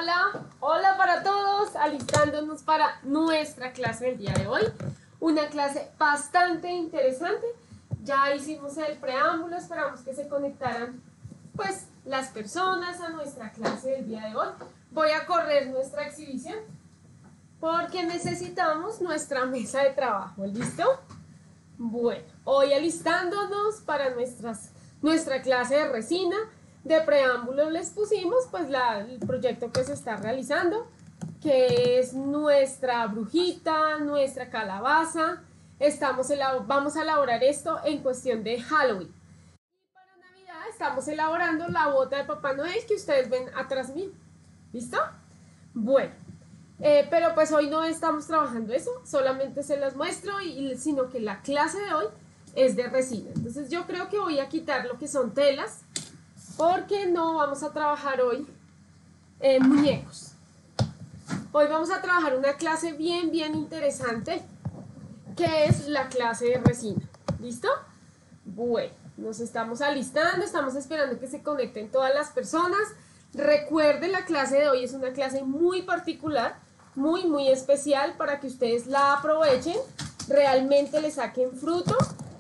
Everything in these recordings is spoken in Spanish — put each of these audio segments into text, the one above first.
hola, hola para todos, alistándonos para nuestra clase del día de hoy. Una clase bastante interesante. Ya hicimos el preámbulo, esperamos que se conectaran pues las personas a nuestra clase del día de hoy. Voy a correr nuestra exhibición porque necesitamos nuestra mesa de trabajo, ¿listo? Bueno, hoy alistándonos para nuestra clase de resina. De preámbulo les pusimos pues el proyecto que se está realizando, que es nuestra brujita, nuestra calabaza. Vamos a elaborar esto en cuestión de Halloween. Y para Navidad estamos elaborando la bota de Papá Noel que ustedes ven atrás mío. ¿Listo? Bueno, pero pues hoy no estamos trabajando eso, solamente se las muestro, sino que la clase de hoy es de resina. Entonces yo creo que voy a quitar lo que son telas, porque no vamos a trabajar hoy muñecos. Hoy vamos a trabajar una clase bien interesante, que es la clase de resina. ¿Listo? Bueno, nos estamos alistando, estamos esperando que se conecten todas las personas. Recuerden, la clase de hoy es una clase muy particular, muy especial, para que ustedes la aprovechen, realmente le saquen fruto.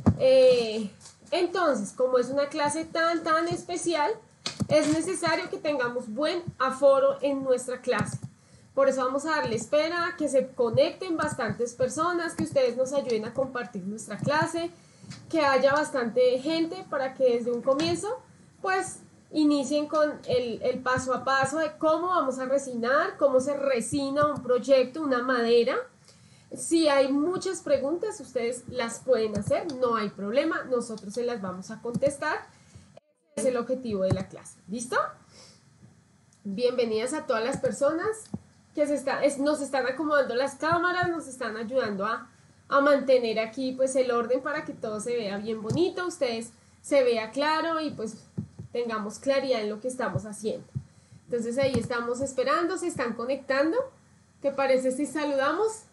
Entonces, como es una clase tan especial, es necesario que tengamos buen aforo en nuestra clase. Por eso vamos a darle espera, que se conecten bastantes personas, que ustedes nos ayuden a compartir nuestra clase, que haya bastante gente para que desde un comienzo, pues, inicien con el paso a paso de cómo vamos a resinar, cómo se resina un proyecto, una madera. Si hay muchas preguntas, ustedes las pueden hacer, no hay problema, nosotros se las vamos a contestar. Ese es el objetivo de la clase. ¿Listo? Bienvenidas a todas las personas que nos están acomodando las cámaras, nos están ayudando a mantener aquí pues el orden para que todo se vea bien bonito, ustedes se vea claro y pues tengamos claridad en lo que estamos haciendo. Entonces ahí estamos esperando, se están conectando. ¿Qué parece si saludamos?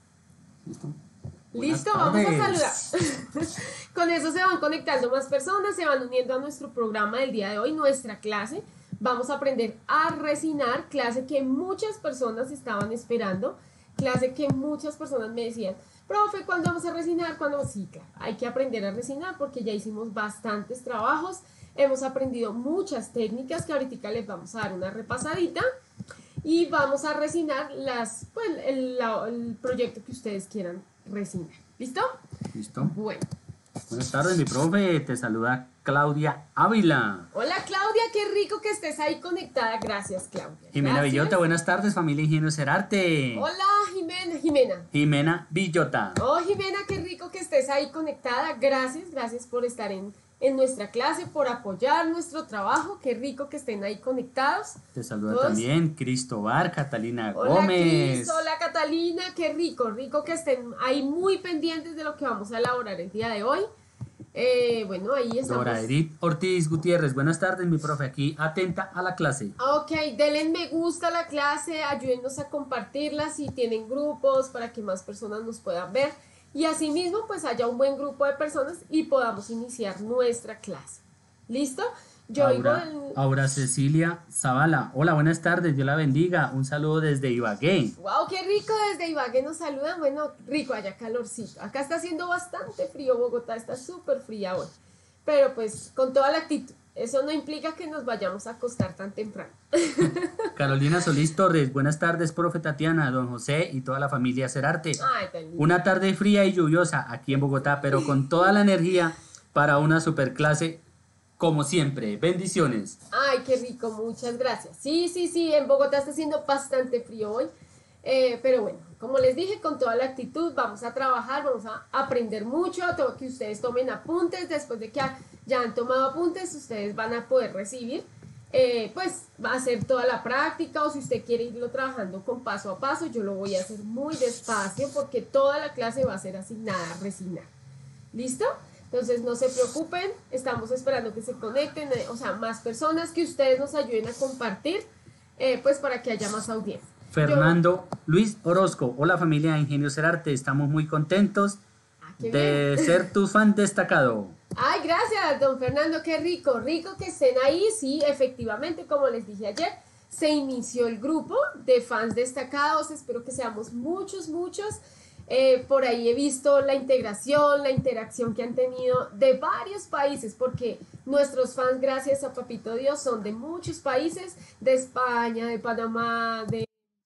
Listo, vamos a saludar. Con eso se van conectando más personas, se van uniendo a nuestro programa del día de hoy, nuestra clase. Vamos a aprender a resinar, clase que muchas personas estaban esperando, clase que muchas personas me decían, profe, ¿cuándo vamos a resinar? ¿Cuándo? Sí, claro, hay que aprender a resinar porque ya hicimos bastantes trabajos, hemos aprendido muchas técnicas que ahorita les vamos a dar una repasadita. Y vamos a resinar el proyecto que ustedes quieran resinar. ¿Listo? Listo. Bueno. Buenas tardes, mi profe. Te saluda Claudia Ávila. Hola, Claudia. Qué rico que estés ahí conectada. Gracias, Claudia. Jimena Gracias. Villota. Buenas tardes, familia Ingenio Cerarte. Hola, Jimena. Jimena Villota. Oh, Jimena, qué rico que estés ahí conectada. Gracias por estar en nuestra clase, por apoyar nuestro trabajo. Qué rico que estén ahí conectados. Te saluda también Cristobar, Catalina Hola, Gómez. Hola, Catalina. Qué rico que estén ahí muy pendientes de lo que vamos a elaborar el día de hoy. Bueno, ahí estamos. Dora Edith Ortiz Gutiérrez. Buenas tardes, mi profe. Aquí atenta a la clase. Ok, denle me gusta a la clase, ayúdennos a compartirla si tienen grupos para que más personas nos puedan ver. Y asimismo, pues haya un buen grupo de personas y podamos iniciar nuestra clase. ¿Listo? Aura Cecilia Zavala. Hola, buenas tardes. Dios la bendiga. Un saludo desde Ibagué. ¡Wow! ¡Qué rico! Desde Ibagué nos saludan. Bueno, rico, allá calorcito. Acá está haciendo bastante frío. Bogotá está súper fría hoy. Pero pues con toda la actitud. Eso no implica que nos vayamos a acostar tan temprano. Carolina Solís Torres, buenas tardes, profe Tatiana, don José y toda la familia Cerarte. Una tarde fría y lluviosa aquí en Bogotá, pero con toda la energía para una super clase como siempre. Bendiciones. Ay, qué rico, muchas gracias. Sí, en Bogotá está haciendo bastante frío hoy. Pero bueno, como les dije, con toda la actitud vamos a trabajar, vamos a aprender mucho. Tengo que ustedes tomen apuntes. Después de que ya han tomado apuntes, ustedes van a poder recibir, pues va a hacer toda la práctica, o si usted quiere irlo trabajando con paso a paso, yo lo voy a hacer muy despacio porque toda la clase va a ser asignada a resinar. ¿Listo? Entonces no se preocupen, estamos esperando que se conecten, más personas, que ustedes nos ayuden a compartir, pues para que haya más audiencia. Fernando Luis Orozco, hola familia de Ingenio Cerarte, estamos muy contentos de ser tu fan destacado. Ay, gracias, don Fernando, qué rico que estén ahí. Sí, efectivamente, como les dije ayer, se inició el grupo de fans destacados. Espero que seamos muchos. Por ahí he visto la integración, la interacción que han tenido de varios países, porque nuestros fans, gracias a Papito Dios, son de muchos países, de España, de Panamá, de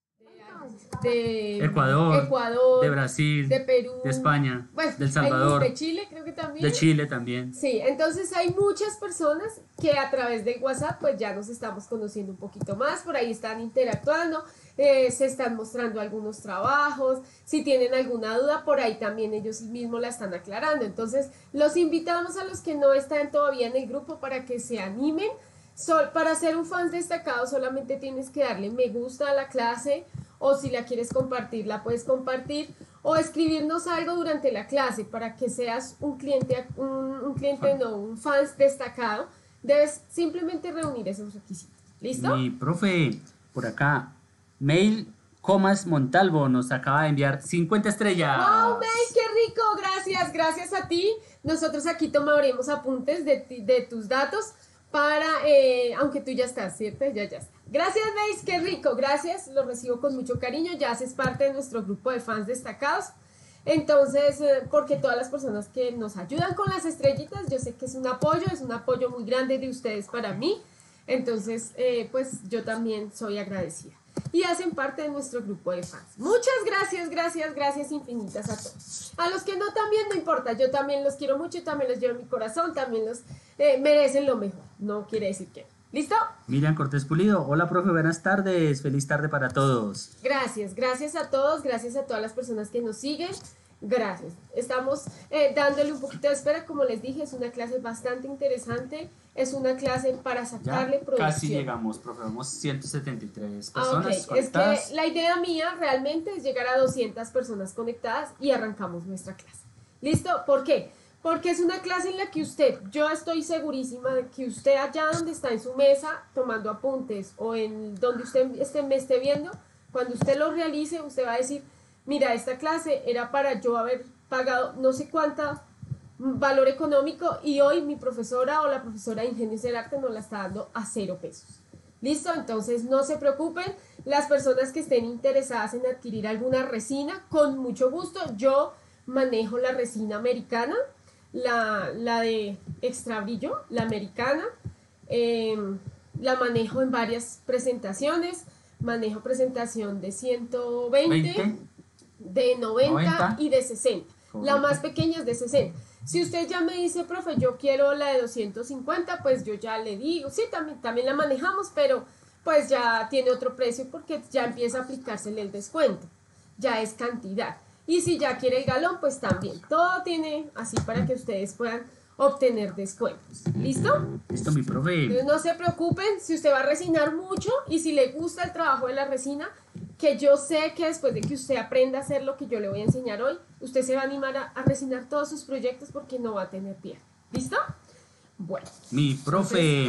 Ecuador, de Brasil, de Perú, de España, pues, de El Salvador, de Chile creo que también. De Chile también. Sí, entonces hay muchas personas que a través de WhatsApp pues ya nos estamos conociendo un poquito más, por ahí están interactuando, se están mostrando algunos trabajos, si tienen alguna duda por ahí también ellos mismos la están aclarando. Entonces los invitamos a los que no están todavía en el grupo para que se animen. Para ser un fan destacado solamente tienes que darle me gusta a la clase, o si la quieres compartir, la puedes compartir, o escribirnos algo durante la clase para que seas un fan destacado. Debes simplemente reunir esos requisitos. ¿Listo? Mi profe, por acá, Mail Comas Montalvo nos acaba de enviar 50 estrellas. ¡Wow, Mail! ¡Qué rico! Gracias a ti. Nosotros aquí tomaremos apuntes de tus datos para, aunque tú ya estás, ¿cierto? Ya está. Gracias, Mace, qué rico, gracias, lo recibo con mucho cariño, ya haces parte de nuestro grupo de fans destacados. Entonces, porque todas las personas que nos ayudan con las estrellitas, yo sé que es un apoyo muy grande de ustedes para mí. Entonces, pues yo también soy agradecida. Y hacen parte de nuestro grupo de fans. Muchas gracias infinitas a todos. A los que no, también no importa, yo también los quiero mucho, también los llevo en mi corazón, también los merecen lo mejor. No quiere decir que no. ¿Listo? Miriam Cortés Pulido, hola profe, buenas tardes, feliz tarde para todos. Gracias a todos, gracias a todas las personas que nos siguen, gracias. Estamos dándole un poquito de espera, como les dije, es una clase bastante interesante, es una clase para sacarle producción. Casi llegamos, profe, vamos 173 personas conectadas. Es que la idea mía realmente es llegar a 200 personas conectadas y arrancamos nuestra clase. ¿Listo? ¿Por qué? Porque es una clase en la que yo estoy segurísima de que usted allá donde está en su mesa tomando apuntes o en donde usted me esté viendo, cuando usted lo realice, usted va a decir, mira, esta clase era para yo haber pagado no sé cuánto valor económico y hoy mi profesora o la profesora de Ingenios del Arte nos la está dando a 0 pesos. ¿Listo? Entonces no se preocupen, las personas que estén interesadas en adquirir alguna resina, con mucho gusto, yo manejo la resina americana, la de extra brillo, la americana, la manejo en varias presentaciones, manejo presentación de 120, de 90 y de 60. Correcto. La más pequeña es de 60. Si usted ya me dice, profe, yo quiero la de 250, pues yo ya le digo, sí, también la manejamos, pero pues ya tiene otro precio porque ya empieza a aplicársele el descuento, ya es cantidad. Y si ya quiere el galón, pues también. Todo tiene así para que ustedes puedan obtener descuentos. ¿Listo? Listo, mi profe. Entonces no se preocupen si usted va a resinar mucho y si le gusta el trabajo de la resina, que yo sé que después de que usted aprenda a hacer lo que yo le voy a enseñar hoy, usted se va a animar a resinar todos sus proyectos porque no va a tener pierde. ¿Listo? Bueno. Mi profe,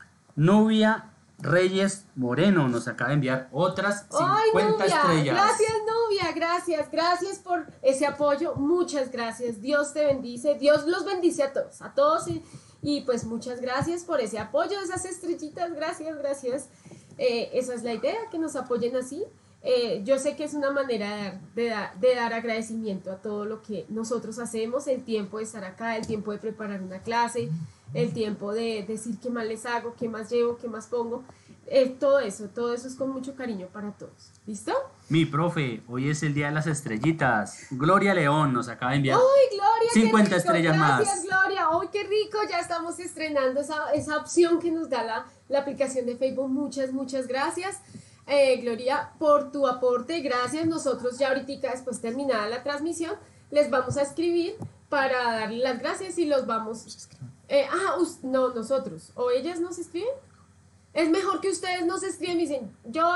Nubia Reyes Moreno nos acaba de enviar otras 50 estrellas. Gracias, Nubia, gracias por ese apoyo, muchas gracias, Dios te bendice, Dios los bendice a todos y pues muchas gracias por ese apoyo, esas estrellitas, gracias, esa es la idea, que nos apoyen así. Yo sé que es una manera de dar agradecimiento a todo lo que nosotros hacemos, el tiempo de estar acá, el tiempo de preparar una clase, el tiempo de decir qué más les hago, qué más llevo, qué más pongo, todo eso es con mucho cariño para todos. ¿Listo? Mi profe, hoy es el día de las estrellitas. Gloria León nos acaba de enviar ¡ay, Gloria, 50 estrellas más! Gracias, Gloria. ¡Ay, qué rico! Ya estamos estrenando esa opción que nos da la aplicación de Facebook. Muchas gracias. Gloria, por tu aporte, gracias. Nosotros ya ahorita, después terminada la transmisión, les vamos a escribir para darle las gracias y los vamos... no, nosotros. ¿O ellas nos escriben? Es mejor que ustedes nos escriben y dicen,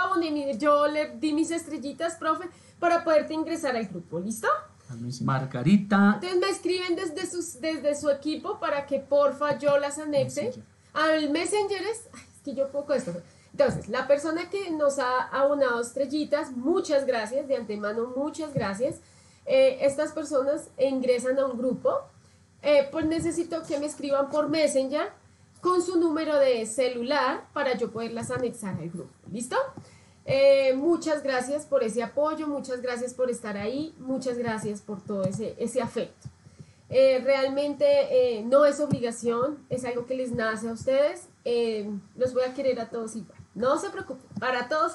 yo le di mis estrellitas, profe, para poderte ingresar al grupo, ¿listo? Margarita. Entonces me escriben desde su equipo para que porfa yo las anexe. Al Messenger es que yo poco esto. Entonces, la persona que nos ha abonado estrellitas, muchas gracias, de antemano, muchas gracias. Estas personas ingresan a un grupo. Pues necesito que me escriban por Messenger con su número de celular para yo poderlas anexar al grupo. ¿Listo? Muchas gracias por ese apoyo, muchas gracias por estar ahí, muchas gracias por todo ese afecto. Realmente no es obligación, es algo que les nace a ustedes. Los voy a querer a todos igual. No se preocupen, para todos.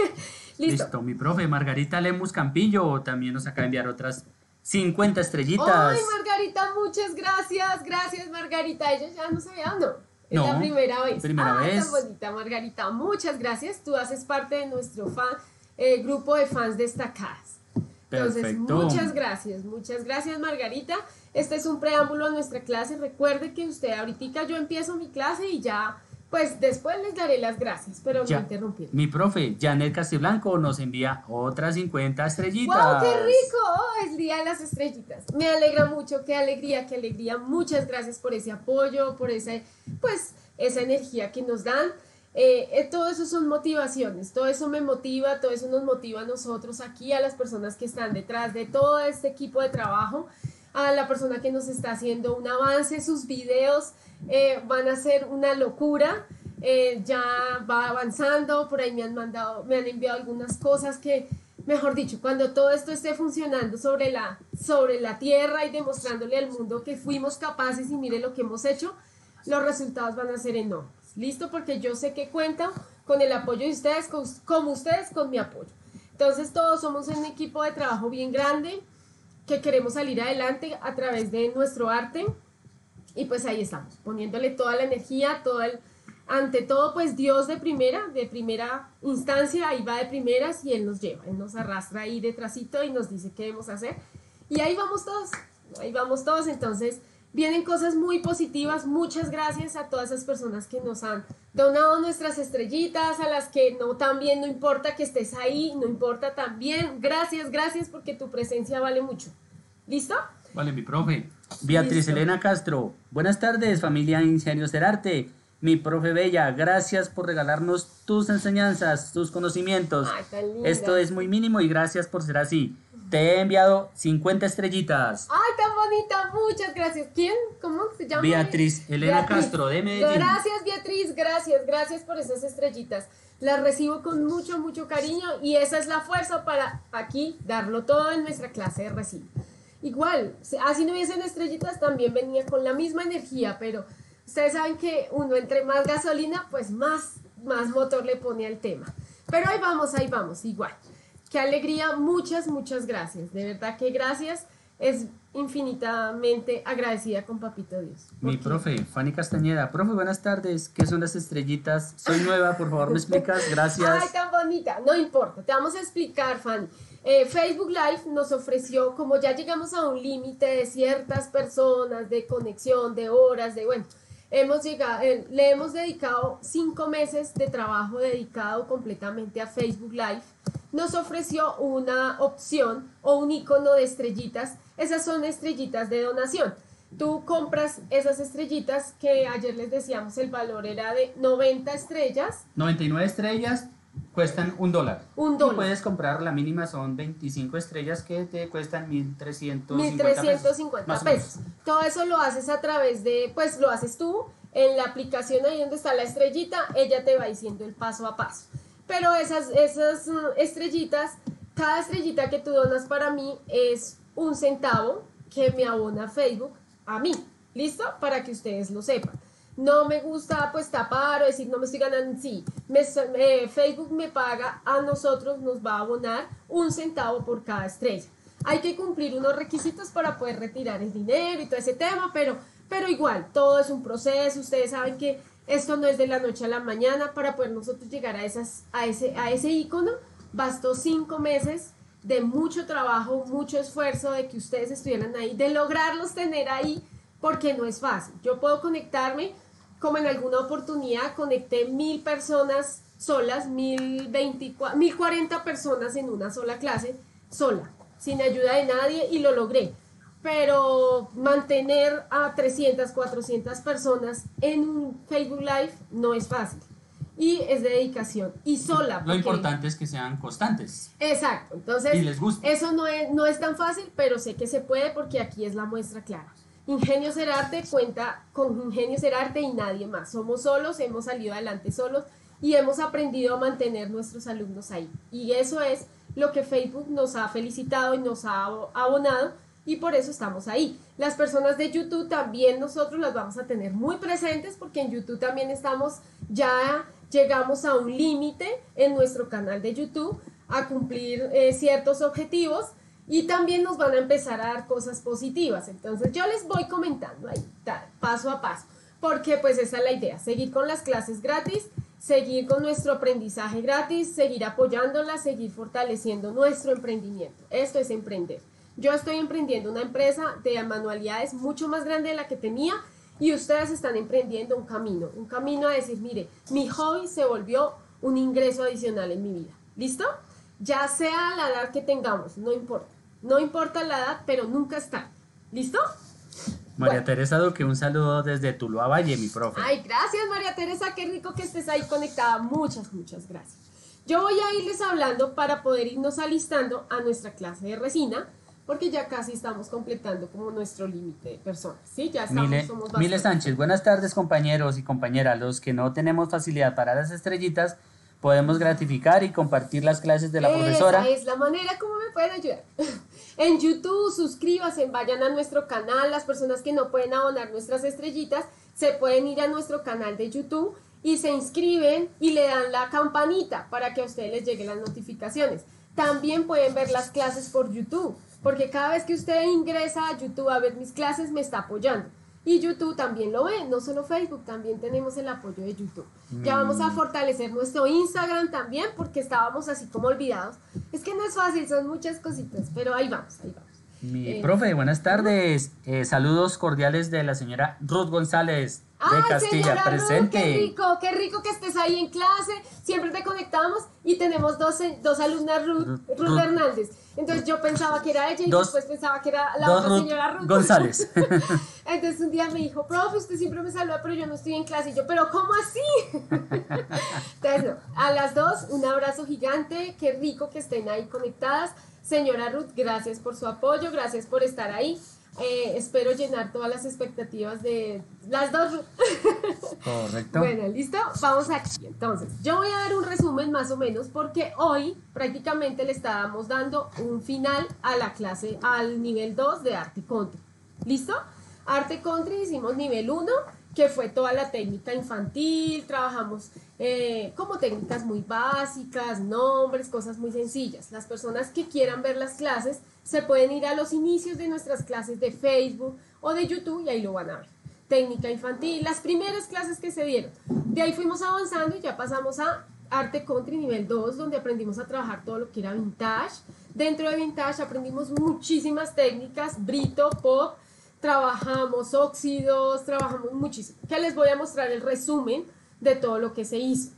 Listo, mi profe. Margarita Lemus Campillo también nos acaba de enviar otras 50 estrellitas. Ay, Margarita, muchas gracias. Gracias, Margarita. Ella ya no sabía, ¿no? Es la primera vez. Primera vez. Tan bonita, Margarita. Muchas gracias. Tú haces parte de nuestro grupo de fans destacadas. Entonces, perfecto. Muchas gracias, Margarita. Este es un preámbulo a nuestra clase. Recuerde que usted ahorita yo empiezo mi clase y ya, pues después les daré las gracias, pero ya, no interrumpir. Mi profe, Janet Castiblanco, nos envía otras 50 estrellitas. ¡Wow, qué rico! Oh, es día de las estrellitas. Me alegra mucho, qué alegría, qué alegría. Muchas gracias por ese apoyo, por esa energía que nos dan. Todo eso son motivaciones, todo eso me motiva, todo eso nos motiva a nosotros aquí, a las personas que están detrás de todo este equipo de trabajo, a la persona que nos está haciendo un avance, sus videos van a ser una locura, ya va avanzando, por ahí me han enviado algunas cosas que, mejor dicho, cuando todo esto esté funcionando sobre la tierra y demostrándole al mundo que fuimos capaces y mire lo que hemos hecho, los resultados van a ser enormes. ¿Listo? Porque yo sé que cuentan con el apoyo de ustedes, como ustedes con mi apoyo. Entonces todos somos un equipo de trabajo bien grande que queremos salir adelante a través de nuestro arte y pues ahí estamos, poniéndole toda la energía, ante todo pues Dios de primera instancia, ahí va de primeras y Él nos lleva, Él nos arrastra ahí detrásito y nos dice qué debemos hacer y ahí vamos todos, entonces vienen cosas muy positivas. Muchas gracias a todas esas personas que nos han donado nuestras estrellitas, a las que no también, no importa que estés ahí, no importa también. Gracias porque tu presencia vale mucho. ¿Listo? Vale, mi profe. Beatriz Listo. Elena Castro. Buenas tardes, familia Ingenios del Arte. Mi profe Bella, gracias por regalarnos tus enseñanzas, tus conocimientos. Ay, tan linda. Esto es muy mínimo y gracias por ser así. Te he enviado 50 estrellitas. Ay, tan bonita, muchas gracias. ¿Quién? ¿Cómo se llama? Beatriz Elena Castro de Medellín. Gracias, Beatriz, gracias por esas estrellitas. Las recibo con mucho cariño y esa es la fuerza para aquí darlo todo en nuestra clase de recibo. Igual, así no hubiesen estrellitas, también venía con la misma energía, pero ustedes saben que uno entre más gasolina, pues más motor le pone al tema. Pero ahí vamos, igual. Qué alegría, muchas gracias. De verdad que gracias. Es infinitamente agradecida con Papito Dios. Mi profe, Fanny Castañeda. Profe, buenas tardes. ¿Qué son las estrellitas? Soy nueva, por favor, ¿me explicas? Gracias. Ay, tan bonita. No importa, te vamos a explicar, Fanny. Facebook Live nos ofreció, como ya llegamos a un límite de ciertas personas, de conexión, de horas, le hemos dedicado 5 meses de trabajo dedicado completamente a Facebook Live. Nos ofreció una opción o un icono de estrellitas. Esas son estrellitas de donación. Tú compras esas estrellitas que ayer les decíamos el valor era de 90 estrellas. 99 estrellas cuestan $1. $1. Y puedes comprar, la mínima son 25 estrellas que te cuestan 1.350 pesos. Todo eso lo haces a través de, pues lo haces tú en la aplicación ahí donde está la estrellita, ella te va diciendo el paso a paso. Pero esas estrellitas, cada estrellita que tú donas para mí es 1 centavo que me abona Facebook a mí. ¿Listo? Para que ustedes lo sepan. No me gusta pues tapar o decir no me estoy ganando. Sí, Facebook me paga a nosotros, nos va a abonar 1 centavo por cada estrella. Hay que cumplir unos requisitos para poder retirar el dinero y todo ese tema, pero igual, todo es un proceso. Ustedes saben que esto no es de la noche a la mañana. Para poder nosotros llegar a ese icono, bastó 5 meses de mucho trabajo, mucho esfuerzo, de que ustedes estuvieran ahí, de lograrlos tener ahí, porque no es fácil. Yo puedo conectarme, como en alguna oportunidad, conecté 1.000 personas solas, 1.040 personas en una sola clase, sola, sin ayuda de nadie, y lo logré. Pero mantener a 300, 400 personas en un Facebook Live no es fácil. Y es de dedicación. Y sola. Lo importante es que sean constantes. Exacto. Entonces, y les gusta. Eso no es tan fácil, pero sé que se puede porque aquí es la muestra clara. Ingenio Ser Arte cuenta con Ingenio Ser Arte y nadie más. Somos solos, hemos salido adelante solos y hemos aprendido a mantener nuestros alumnos ahí. Y eso es lo que Facebook nos ha felicitado y nos ha abonado, y por eso estamos ahí. Las personas de YouTube también nosotros las vamos a tener muy presentes, porque en YouTube también ya llegamos a un límite en nuestro canal de YouTube a cumplir ciertos objetivos, y también nos van a empezar a dar cosas positivas. Entonces yo les voy comentando ahí, paso a paso, porque pues esa es la idea, seguir con las clases gratis, seguir con nuestro aprendizaje gratis, seguir apoyándola, seguir fortaleciendo nuestro emprendimiento. Esto es emprender. Yo estoy emprendiendo una empresa de manualidades mucho más grande de la que tenía, y ustedes están emprendiendo un camino a decir, mire, mi hobby se volvió un ingreso adicional en mi vida. ¿Listo? Ya sea la edad que tengamos, no importa la edad, pero nunca es tarde. ¿Listo? María Teresa Duque, un saludo desde Tuluá Valle, mi profe. Ay, gracias María Teresa, qué rico que estés ahí conectada. Muchas gracias. Yo voy a irles hablando para poder irnos alistando a nuestra clase de resina, porque ya casi estamos completando como nuestro límite de personas, ¿sí? Ya estamos, Mile Sánchez, buenas tardes compañeros y compañeras. Los que no tenemos facilidad para las estrellitas, podemos gratificar y compartir las clases de la profesora. Esa es la manera como me pueden ayudar. En YouTube, suscríbanse, vayan a nuestro canal. Las personas que no pueden abonar nuestras estrellitas, se pueden ir a nuestro canal de YouTube y se inscriben y le dan la campanita para que a ustedes les lleguen las notificaciones. También pueden ver las clases por YouTube, porque cada vez que usted ingresa a YouTube a ver mis clases, me está apoyando. Y YouTube también lo ve, no solo Facebook, también tenemos el apoyo de YouTube. Ya vamos a fortalecer nuestro Instagram también, porque estábamos así como olvidados. Es que no es fácil, son muchas cositas, pero ahí vamos. Mi profe, buenas tardes. Saludos cordiales de la señora Ruth González de Castilla, presente. Qué rico que estés ahí en clase. Siempre te conectamos y tenemos dos alumnas, Ruth Hernández. Entonces yo pensaba que era ella y después pensaba que era la otra señora Ruth González. Entonces un día me dijo, profe, usted siempre me saluda, pero yo no estoy en clase. Y yo, ¿pero cómo así? Entonces, no, a las dos, un abrazo gigante. Qué rico que estén ahí conectadas. Señora Ruth, gracias por su apoyo, gracias por estar ahí. Espero llenar todas las expectativas de las dos. Correcto. Bueno, ¿listo? Vamos aquí. Entonces, yo voy a dar un resumen más o menos, porque hoy prácticamente le estábamos dando un final a la clase, al nivel 2 de Arte Country. ¿Listo? Arte Country hicimos nivel 1, que fue toda la técnica infantil. Trabajamos como técnicas muy básicas, nombres, cosas muy sencillas. Las personas que quieran ver las clases se pueden ir a los inicios de nuestras clases de Facebook o de YouTube y ahí lo van a ver. Técnica infantil, las primeras clases que se dieron. De ahí fuimos avanzando y ya pasamos a Arte Country nivel 2, donde aprendimos a trabajar todo lo que era vintage. Dentro de vintage aprendimos muchísimas técnicas, brito, pop, trabajamos óxidos, trabajamos muchísimo. Que les voy a mostrar el resumen de todo lo que se hizo.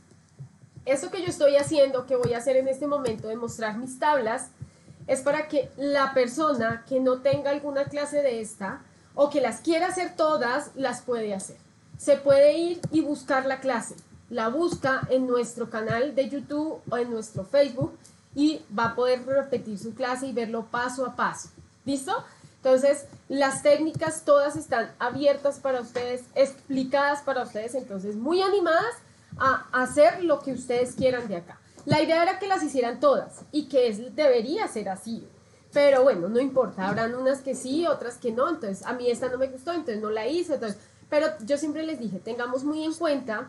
Eso que yo estoy haciendo, que voy a hacer en este momento de mostrar mis tablas, es para que la persona que no tenga alguna clase de esta o que las quiera hacer todas, las puede hacer. Se puede ir y buscar la clase. La busca en nuestro canal de YouTube o en nuestro Facebook y va a poder repetir su clase y verlo paso a paso. ¿Listo? Entonces, las técnicas todas están abiertas para ustedes, explicadas para ustedes, entonces muy animadas a hacer lo que ustedes quieran de acá. La idea era que las hicieran todas y que debería ser así, pero bueno, no importa, habrán unas que sí, otras que no, entonces a mí esta no me gustó, entonces no la hice, pero yo siempre les dije, tengamos muy en cuenta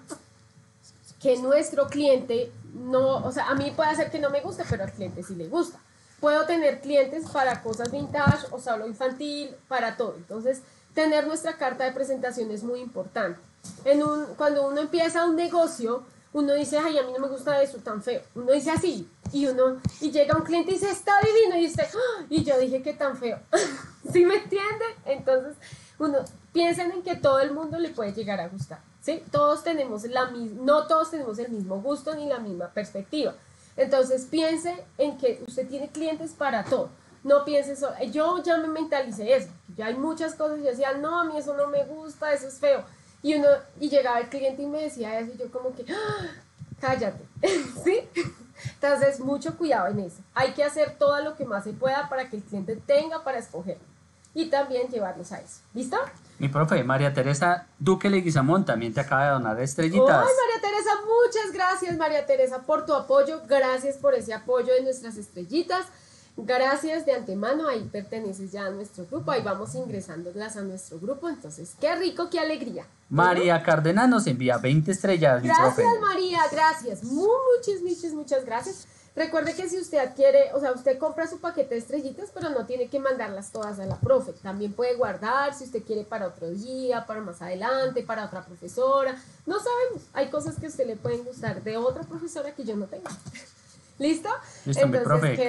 que nuestro cliente no, o sea, a mí puede ser que no me guste, pero al cliente sí le gusta. Puedo tener clientes para cosas vintage o solo infantil, para todo. Entonces, tener nuestra carta de presentación es muy importante. Cuando uno empieza un negocio, uno dice, ay, a mí no me gusta eso tan feo. Uno dice así, y llega un cliente y dice, está divino, y usted, ¡oh! Y yo dije que tan feo. ¿Sí me entiende? Entonces, piensen en que todo el mundo le puede llegar a gustar, ¿sí? No todos tenemos el mismo gusto ni la misma perspectiva. Entonces piense en que usted tiene clientes para todo. No piense solo. Yo ya me mentalicé eso. Ya hay muchas cosas. Yo decía, no, a mí eso no me gusta, eso es feo. Y llegaba el cliente y me decía eso. Y yo como que, ¡ah! Cállate. ¿Sí? Entonces, mucho cuidado en eso. Hay que hacer todo lo que más se pueda para que el cliente tenga para escoger. y también llevarlos a eso. ¿Listo? Mi profe, María Teresa Duque Leguizamón también te acaba de donar estrellitas. ¡Ay, María Teresa! Muchas gracias, María Teresa, por tu apoyo. Gracias por ese apoyo de nuestras estrellitas. Gracias de antemano, ahí perteneces ya a nuestro grupo, ahí vamos ingresándolas a nuestro grupo, entonces, qué rico, qué alegría. María Cárdenas nos envía 20 estrellas, mi profe. Gracias, María, gracias, muchas gracias. Recuerde que si usted adquiere, o sea, usted compra su paquete de estrellitas, pero no tiene que mandarlas todas a la profe. También puede guardar si usted quiere para otro día, para más adelante, para otra profesora. No sabemos, hay cosas que a usted le pueden gustar de otra profesora que yo no tengo. ¿Listo? Listo, entonces, mi profe.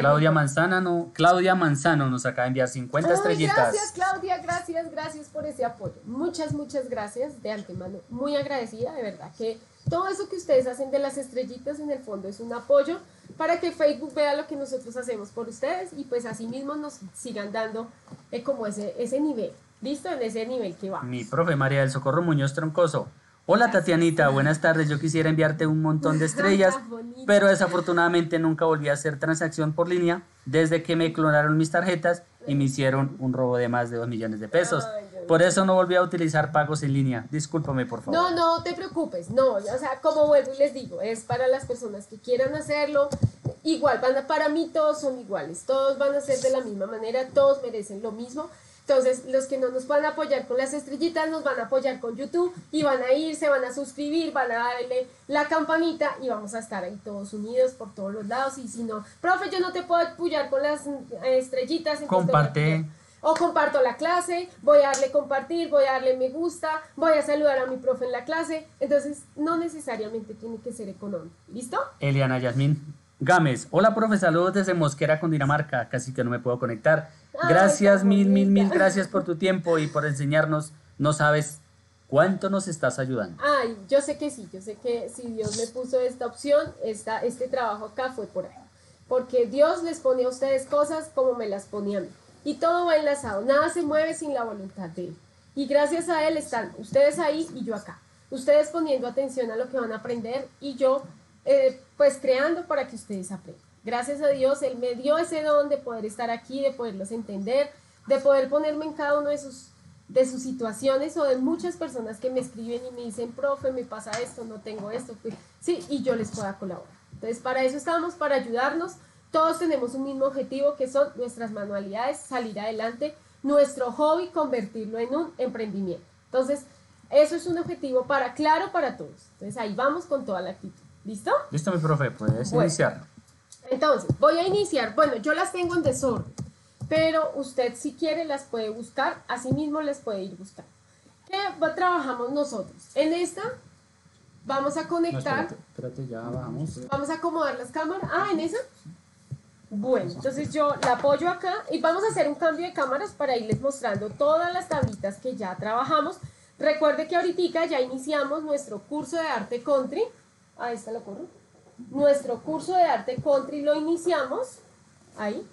Claudia Manzano nos acaba de enviar 50 estrellitas. Gracias, Claudia, gracias por ese apoyo. Muchas gracias de antemano. Muy agradecida, de verdad que todo eso que ustedes hacen de las estrellitas en el fondo es un apoyo para que Facebook vea lo que nosotros hacemos por ustedes y pues así mismo nos sigan dando como ese nivel. ¿Listo? En ese nivel que vamos. Mi profe María del Socorro Muñoz Troncoso. Hola Tatianita, buenas tardes. Yo quisiera enviarte un montón de estrellas, pero desafortunadamente nunca volví a hacer transacción por línea desde que me clonaron mis tarjetas y me hicieron un robo de más de 2 millones de pesos. Por eso no volví a utilizar pagos en línea. Discúlpame, por favor. No te preocupes. No, o sea, como vuelvo y les digo, es para las personas que quieran hacerlo. Igual, para mí todos son iguales. Todos van a ser de la misma manera, todos merecen lo mismo. Entonces, los que no nos puedan apoyar con las estrellitas, nos van a apoyar con YouTube y van a ir, se van a suscribir, van a darle la campanita y vamos a estar ahí todos unidos por todos los lados. Y si no, profe, yo no te puedo apoyar con las estrellitas. Comparte. O comparto la clase, voy a darle compartir, voy a darle me gusta, voy a saludar a mi profe en la clase. Entonces, no necesariamente tiene que ser económico. ¿Listo? Eliana Yasmín Gámez. Hola, profe, saludos desde Mosquera, Cundinamarca. Casi que no me puedo conectar. Gracias, mil gracias por tu tiempo y por enseñarnos. No sabes cuánto nos estás ayudando. Ay, yo sé que sí, yo sé que si Dios me puso esta opción, este trabajo acá fue por ahí. Porque Dios les pone a ustedes cosas como me las ponía a mí. Y todo va enlazado, nada se mueve sin la voluntad de Él. Y gracias a Él están ustedes ahí y yo acá. Ustedes poniendo atención a lo que van a aprender y yo pues creando para que ustedes aprendan. Gracias a Dios, Él me dio ese don de poder estar aquí, de poderlos entender, de poder ponerme en cada uno de sus situaciones o de muchas personas que me escriben y me dicen, profe, me pasa esto, no tengo esto. Pues, sí, y yo les pueda colaborar. Entonces, para eso estamos, para ayudarnos. Todos tenemos un mismo objetivo que son nuestras manualidades, salir adelante, nuestro hobby, convertirlo en un emprendimiento. Entonces, eso es un objetivo claro para todos. Entonces, ahí vamos con toda la actitud. ¿Listo? Listo, mi profe, puedes iniciar. Entonces, voy a iniciar. Bueno, yo las tengo en desorden, pero usted si quiere las puede buscar, así mismo les puede ir buscando. ¿Qué trabajamos nosotros? En esta vamos a conectar. No, espérate, ya vamos. Vamos a acomodar las cámaras. Ah, ¿en esa? Bueno, entonces yo la apoyo acá y vamos a hacer un cambio de cámaras para irles mostrando todas las tablitas que ya trabajamos. Recuerde que ahorita ya iniciamos nuestro curso de arte country. Ahí está, lo corro. Nuestro curso de arte country lo iniciamos ahí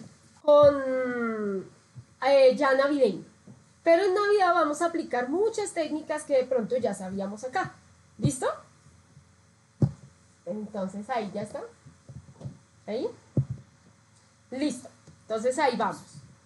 con ya navideño. Pero en Navidad vamos a aplicar muchas técnicas que de pronto ya sabíamos acá. ¿Listo? Entonces ahí ya está. Ahí. Listo. Entonces ahí vamos.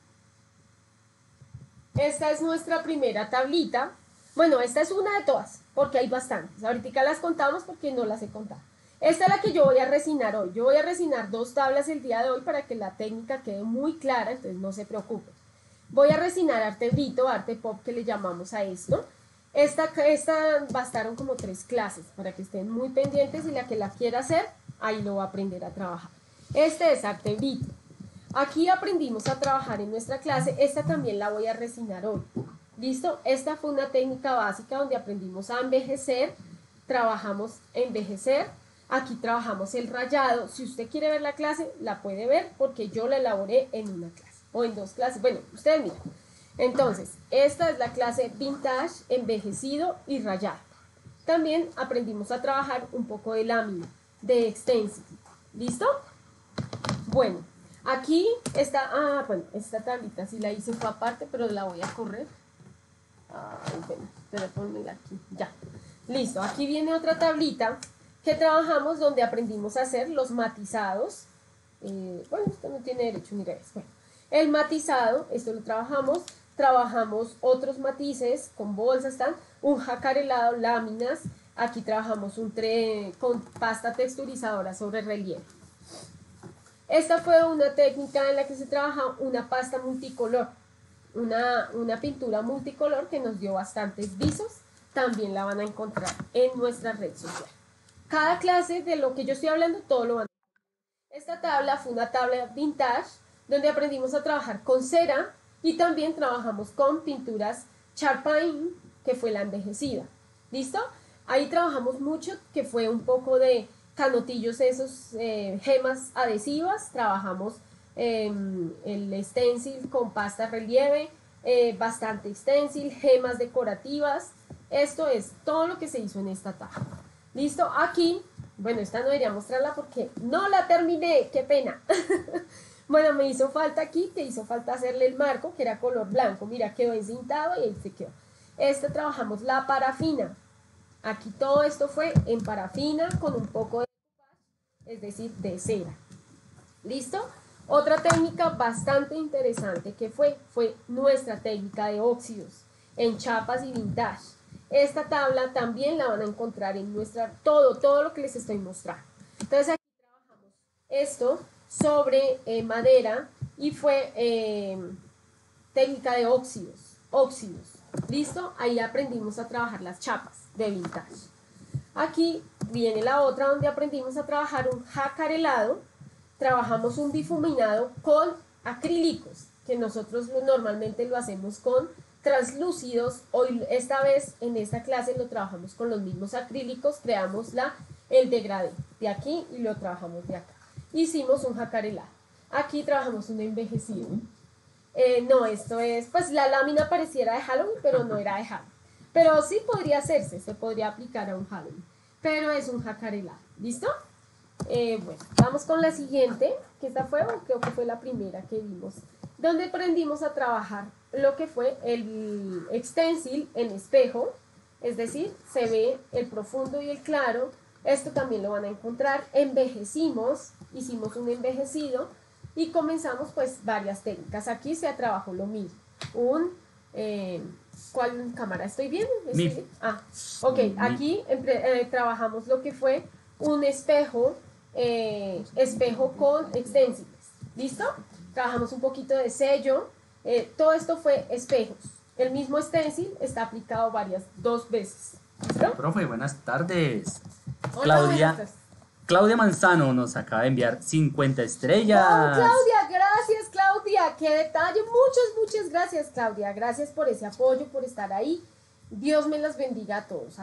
Esta es nuestra primera tablita. Bueno, esta es una de todas, porque hay bastantes. Ahorita las contamos porque no las he contado. Esta es la que yo voy a resinar hoy. Yo voy a resinar 2 tablas el día de hoy para que la técnica quede muy clara, entonces no se preocupen. Voy a resinar arte brito, arte pop que le llamamos a esto. Esta bastaron como 3 clases para que estén muy pendientes y la que la quiera hacer, ahí lo va a aprender a trabajar. Este es arte brito. Aquí aprendimos a trabajar en nuestra clase, esta también la voy a resinar hoy. ¿Listo? Esta fue una técnica básica donde aprendimos a envejecer, trabajamos envejecer, aquí trabajamos el rayado. Si usted quiere ver la clase, la puede ver porque yo la elaboré en una clase o en 2 clases. Bueno, ustedes miren. Entonces, esta es la clase vintage, envejecido y rayado. También aprendimos a trabajar un poco de lámina, de extensive. ¿Listo? Bueno, aquí está, esta tablita sí la hice fue aparte, pero la voy a correr. Bueno, pero ponmela aquí, ya. Listo, aquí viene otra tablita que trabajamos donde aprendimos a hacer los matizados. Bueno, esto no tiene derecho ni revés. Bueno, El matizado, esto lo trabajamos otros matices con bolsas, un jacarelado, láminas, aquí trabajamos con pasta texturizadora sobre relieve. Esta fue una técnica en la que se trabaja una pasta multicolor, una pintura multicolor que nos dio bastantes visos, también la van a encontrar en nuestra red social. Cada clase de lo que yo estoy hablando, todo lo van a encontrar. Esta tabla fue una tabla vintage, donde aprendimos a trabajar con cera y también trabajamos con pinturas Charpain, que fue la envejecida. ¿Listo? Ahí trabajamos mucho, que fue un poco de canotillos, esos gemas adhesivas, trabajamos el stencil con pasta relieve, bastante stencil, gemas decorativas. Esto es todo lo que se hizo en esta tabla. ¿Listo? Aquí, bueno, esta no debería mostrarla porque no la terminé, qué pena. Bueno, me hizo falta aquí, que hizo falta hacerle el marco, que era color blanco. Mira, quedó encintado y ahí se quedó. Trabajamos la parafina. Aquí todo esto fue en parafina con un poco de, es decir, de cera. ¿Listo? Otra técnica bastante interesante que fue nuestra técnica de óxidos en chapas y vintage. Esta tabla también la van a encontrar en todo lo que les estoy mostrando. Entonces aquí trabajamos esto sobre madera y fue técnica de óxidos. ¿Listo? Ahí aprendimos a trabajar las chapas de vintage. Aquí viene la otra donde aprendimos a trabajar un jacarelado. Trabajamos un difuminado con acrílicos, que nosotros normalmente lo hacemos con translúcidos. Hoy, esta vez, en esta clase lo trabajamos con los mismos acrílicos, creamos el degradé de aquí y lo trabajamos de acá. Hicimos un jacarelado. Aquí trabajamos un envejecido. No, esto es, pues la lámina pareciera de Halloween, pero no era de Halloween. Pero sí podría hacerse, se podría aplicar a un Halloween. Pero es un jacarelado. ¿Listo? Bueno, vamos con la siguiente, que esta fue, creo que fue la primera que vimos, donde aprendimos a trabajar lo que fue el stencil en espejo, es decir, se ve el profundo y el claro. Esto también lo van a encontrar. Envejecimos, hicimos un envejecido y comenzamos pues varias técnicas. Aquí se trabajó lo mismo. ¿Cuál cámara estoy viendo? Ok, aquí trabajamos lo que fue un espejo con stencils. ¿Listo? Trabajamos un poquito de sello. Todo esto fue espejos. El mismo stencil está aplicado dos veces. ¿Listo? Profe, buenas tardes. Hola, Claudia Manzano nos acaba de enviar 50 estrellas. ¡Oh, Claudia! Gracias, Claudia. ¡Qué detalle! Muchas gracias, Claudia. Gracias por ese apoyo, por estar ahí. Dios me las bendiga a todos.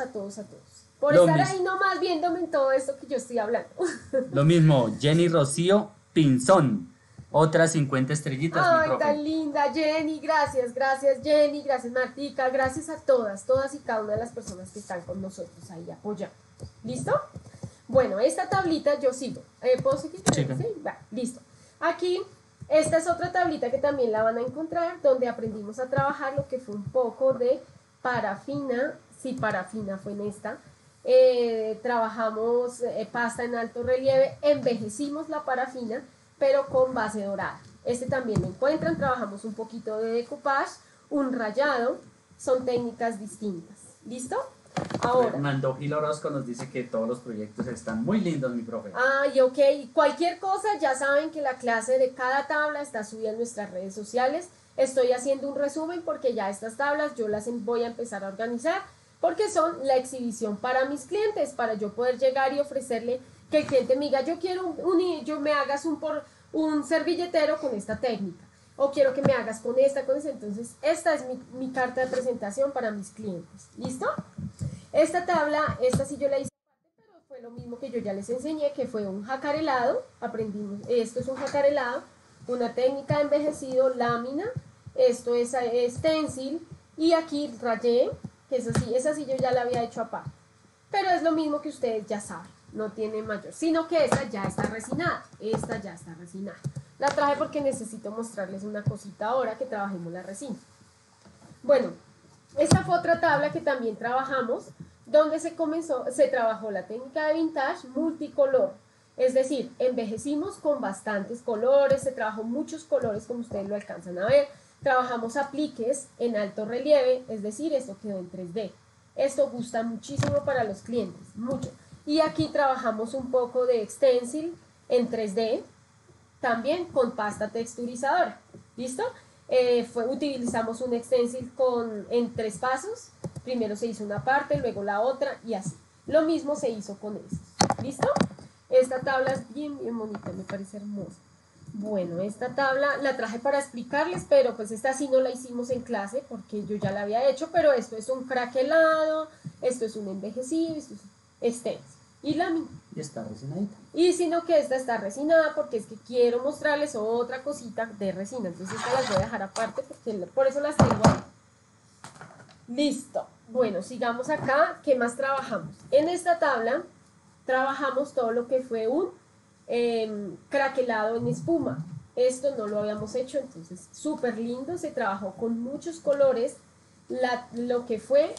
Por estar ahí nomás viéndome en todo esto que yo estoy hablando. Lo mismo, Jenny Rocío Pinzón. Otras 50 estrellitas, ay, mi profe. Tan linda, Jenny. Gracias, Jenny. Gracias, Martica. Gracias a todas y cada una de las personas que están con nosotros ahí apoyando. ¿Listo? Bueno, esta tablita yo sigo. ¿Puedo seguir? Sí. Va, listo. Aquí, esta es otra tablita que también la van a encontrar, donde aprendimos a trabajar lo que fue un poco de parafina. Sí, parafina fue en esta. Trabajamos pasta en alto relieve, envejecimos la parafina, pero con base dorada. También lo encuentran. Trabajamos un poquito de decoupage, un rayado. Son técnicas distintas. ¿Listo? Ahora. Mandó Gil Orozco, nos dice que todos los proyectos están muy lindos, mi profe. Ay, ok. Cualquier cosa, ya saben que la clase de cada tabla está subida en nuestras redes sociales. Estoy haciendo un resumen porque ya estas tablas yo las voy a empezar a organizar, porque son la exhibición para mis clientes, para yo poder llegar y ofrecerle que el cliente me diga, yo quiero me hagas un servilletero con esta técnica, o quiero que me hagas con esta. Entonces, esta es mi carta de presentación para mis clientes. ¿Listo? Esta tabla, sí yo la hice aparte, pero fue lo mismo que yo ya les enseñé, que fue un jacarelado. Aprendimos, esto es un jacarelado, una técnica de envejecido, lámina, esto es stencil, y aquí rayé, que esa sí yo ya la había hecho aparte. Pero es lo mismo que ustedes ya saben, no tiene mayor, sino que esta ya está resinada, La traje porque necesito mostrarles una cosita ahora que trabajemos la resina. Bueno, esta fue otra tabla que también trabajamos, donde se trabajó la técnica de vintage multicolor. Es decir, envejecimos con bastantes colores, se trabajó muchos colores como ustedes lo alcanzan a ver. Trabajamos apliques en alto relieve, es decir, esto quedó en 3D. Esto gusta muchísimo para los clientes, mucho. Y aquí trabajamos un poco de stencil en 3D, también con pasta texturizadora. ¿Listo? Utilizamos un stencil en 3 pasos. Primero se hizo una parte, luego la otra y así. Lo mismo se hizo con estos. ¿Listo? Esta tabla es bien bonita, me parece hermosa. Bueno, esta tabla la traje para explicarles, pero pues esta sí no la hicimos en clase porque yo ya la había hecho, pero esto es un craquelado, esto es un envejecido, esto es stencil y lámina. Y está resinadita. Y sino que esta está resinada porque es que quiero mostrarles otra cosita de resina, entonces esta las voy a dejar aparte porque por eso las tengo ahí. Listo. Bueno, sigamos acá. ¿Qué más trabajamos? En esta tabla trabajamos todo lo que fue un craquelado en espuma. Esto no lo habíamos hecho, entonces súper lindo. Se trabajó con muchos colores lo que fue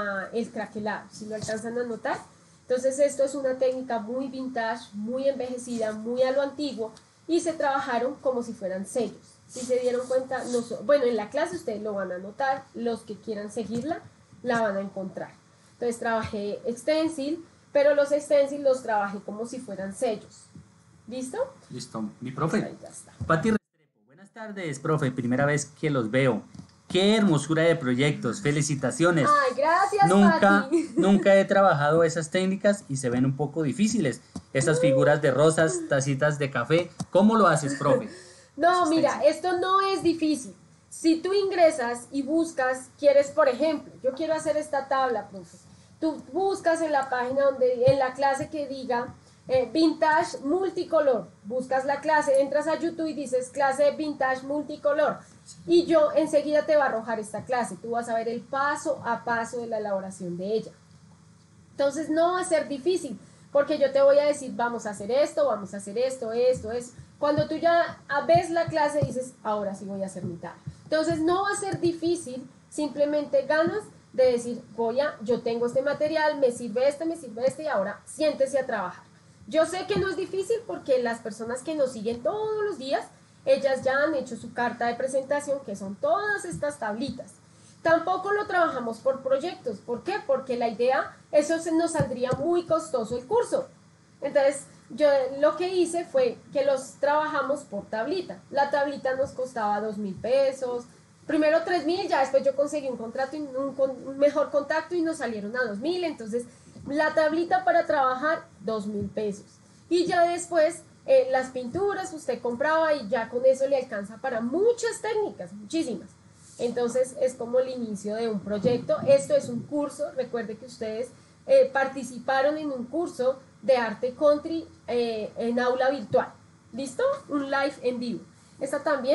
el craquelado, si lo alcanzan a notar. Entonces esto es una técnica muy vintage, muy envejecida, muy a lo antiguo, y se trabajaron como si fueran sellos. Si se dieron cuenta, bueno, en la clase ustedes lo van a notar, los que quieran seguirla la van a encontrar. Entonces trabajé stencil, pero los stencil los trabajé como si fueran sellos. ¿Listo? Listo. Mi profe. Ahí ya está. Pati Restrepo. Buenas tardes, profe. Primera vez que los veo. Qué hermosura de proyectos. Felicitaciones. Ay, gracias, Pati. Nunca he trabajado esas técnicas y se ven un poco difíciles. Estas figuras de rosas, tacitas de café. ¿Cómo lo haces, profe? No, mira, esto no es difícil. Si tú ingresas y buscas, por ejemplo, yo quiero hacer esta tabla, profe. Tú buscas en la página en la clase que diga vintage multicolor, buscas la clase, entras a YouTube y dices clase vintage multicolor y yo enseguida te va a arrojar esta clase, tú vas a ver el paso a paso de la elaboración de ella. Entonces no va a ser difícil, porque yo te voy a decir vamos a hacer esto, vamos a hacer esto. Cuando tú ya ves la clase dices ahora sí voy a hacer mi tabla. Entonces no va a ser difícil, simplemente ganas de decir yo tengo este material, me sirve este y ahora siéntese a trabajar. Yo sé que no es difícil porque las personas que nos siguen todos los días, ellas ya han hecho su carta de presentación, que son todas estas tablitas. Tampoco lo trabajamos por proyectos. ¿Por qué? Porque la idea, nos saldría muy costoso el curso. Entonces, yo lo que hice fue que los trabajamos por tablita. La tablita nos costaba 2.000 pesos. Primero 3.000, ya después yo conseguí un contrato, un mejor contacto y nos salieron a 2.000. Entonces, la tablita para trabajar, 2.000 pesos. Y ya después, las pinturas usted compraba y ya con eso le alcanza para muchas técnicas, muchísimas. Entonces, es como el inicio de un proyecto. Esto es un curso. Recuerde que ustedes participaron en un curso de arte country en aula virtual. ¿Listo? Un live en vivo. ¿Esta también?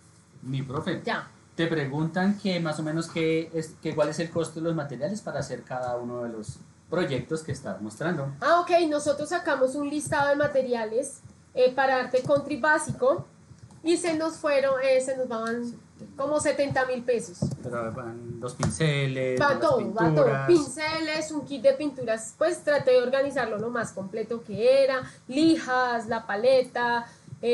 Mi profe. Ya. Te preguntan que más o menos cuál es el costo de los materiales para hacer cada uno de los proyectos que estás mostrando. Ok, nosotros sacamos un listado de materiales para arte country básico y se nos van como 70.000 pesos. Pero van los pinceles, va todo. Pinceles, un kit de pinturas, pues traté de organizarlo lo más completo que era, lijas, la paleta,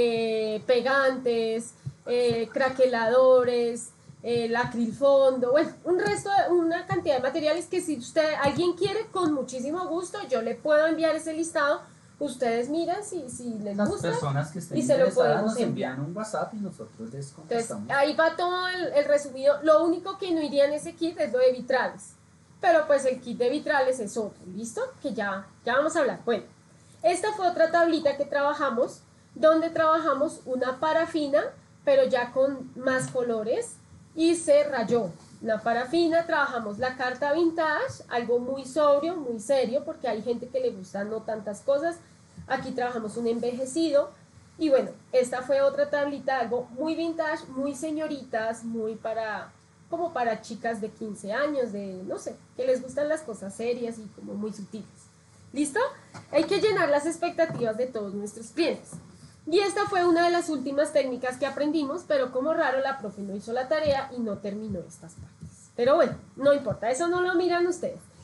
pegantes, craqueladores, el acrilfondo, bueno, una cantidad de materiales que si alguien quiere, con muchísimo gusto, yo le puedo enviar ese listado. Ustedes miran si les las gusta. Las personas que estén y se lo podemos nos envían un WhatsApp y nosotros les contestamos. Entonces, ahí va todo el resumido. Lo único que no iría en ese kit es lo de vitrales. Pero pues el kit de vitrales es otro, ¿listo? Que ya vamos a hablar. Bueno, esta fue otra tablita que trabajamos, donde trabajamos una parafina, pero ya con más colores, y se rayó. La parafina, trabajamos la carta vintage, algo muy sobrio, muy serio, porque hay gente que le gusta no tantas cosas. Aquí trabajamos un envejecido. Y bueno, esta fue otra tablita, algo muy vintage, muy señoritas, como para chicas de 15 años, no sé, que les gustan las cosas serias y como muy sutiles. ¿Listo? Hay que llenar las expectativas de todos nuestros clientes. Y esta fue una de las últimas técnicas que aprendimos, pero como raro la profe no hizo la tarea y no terminó estas partes. Pero bueno, no importa, eso no lo miran ustedes.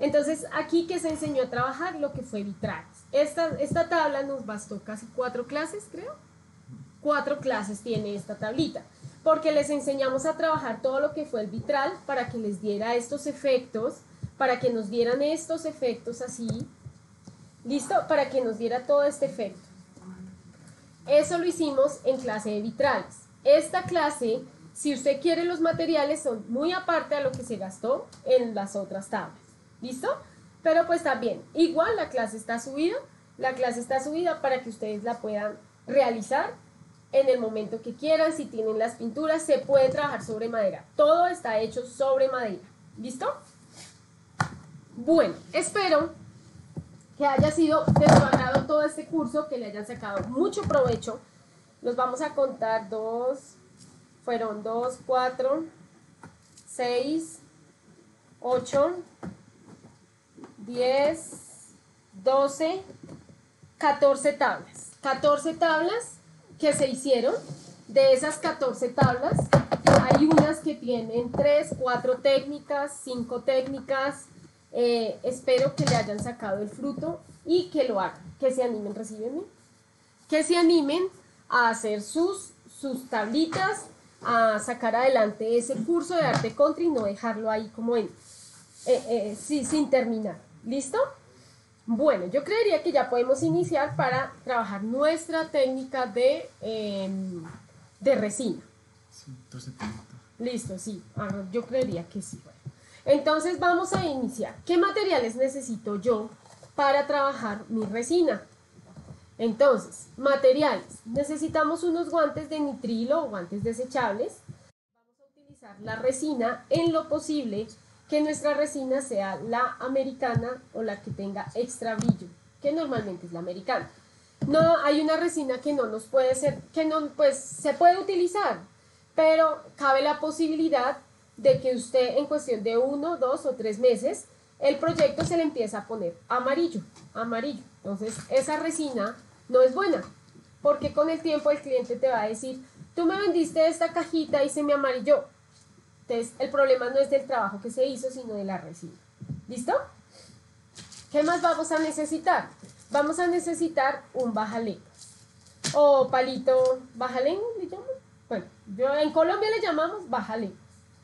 Entonces, aquí que se enseñó a trabajar lo que fue vitrales. Esta tabla nos bastó casi 4 clases, creo. 4 clases tiene esta tablita, porque les enseñamos a trabajar todo lo que fue el vitral para que les diera estos efectos, para que nos dieran estos efectos así, ¿listo? Para que nos diera todo este efecto. Eso lo hicimos en clase de vitrales. Esta clase, si usted quiere, los materiales son muy aparte a lo que se gastó en las otras tablas, ¿listo? Pero pues también, igual la clase está subida para que ustedes la puedan realizar en el momento que quieran. Si tienen las pinturas, se puede trabajar sobre madera. Todo está hecho sobre madera. ¿Listo? Bueno, espero que haya sido de su agrado todo este curso, que le hayan sacado mucho provecho. Los vamos a contar 4, 6, 8, 10, 12, 14 tablas. 14 tablas que se hicieron. De esas 14 tablas, hay unas que tienen 3, 4 técnicas, 5 técnicas. Espero que le hayan sacado el fruto y que lo hagan, que se animen, ¿recíbenme? Que se animen a hacer sus tablitas, a sacar adelante ese curso de arte country y no dejarlo ahí como sin terminar. ¿Listo? Bueno, yo creería que ya podemos iniciar para trabajar nuestra técnica de resina. Sí, entonces, Listo, sí, yo creería que sí. Bueno. Entonces vamos a iniciar. ¿Qué materiales necesito yo para trabajar mi resina? Entonces, materiales. Necesitamos unos guantes de nitrilo o guantes desechables. Vamos a utilizar la resina en lo posible, que nuestra resina sea la americana o la que tenga extra brillo, que normalmente es la americana. No, hay una resina que no nos puede ser, que no, pues se puede utilizar, pero cabe la posibilidad de que usted en cuestión de 1, 2 o 3 meses, el proyecto se le empieza a poner amarillo. Entonces, esa resina no es buena, porque con el tiempo el cliente te va a decir, tú me vendiste esta cajita y se me amarilló. Entonces, el problema no es del trabajo que se hizo, sino de la resina. ¿Listo? ¿Qué más vamos a necesitar? Vamos a necesitar un bajalenguas o palito bajalenguas, ¿le llaman? Bueno, en Colombia le llamamos bajalenguas.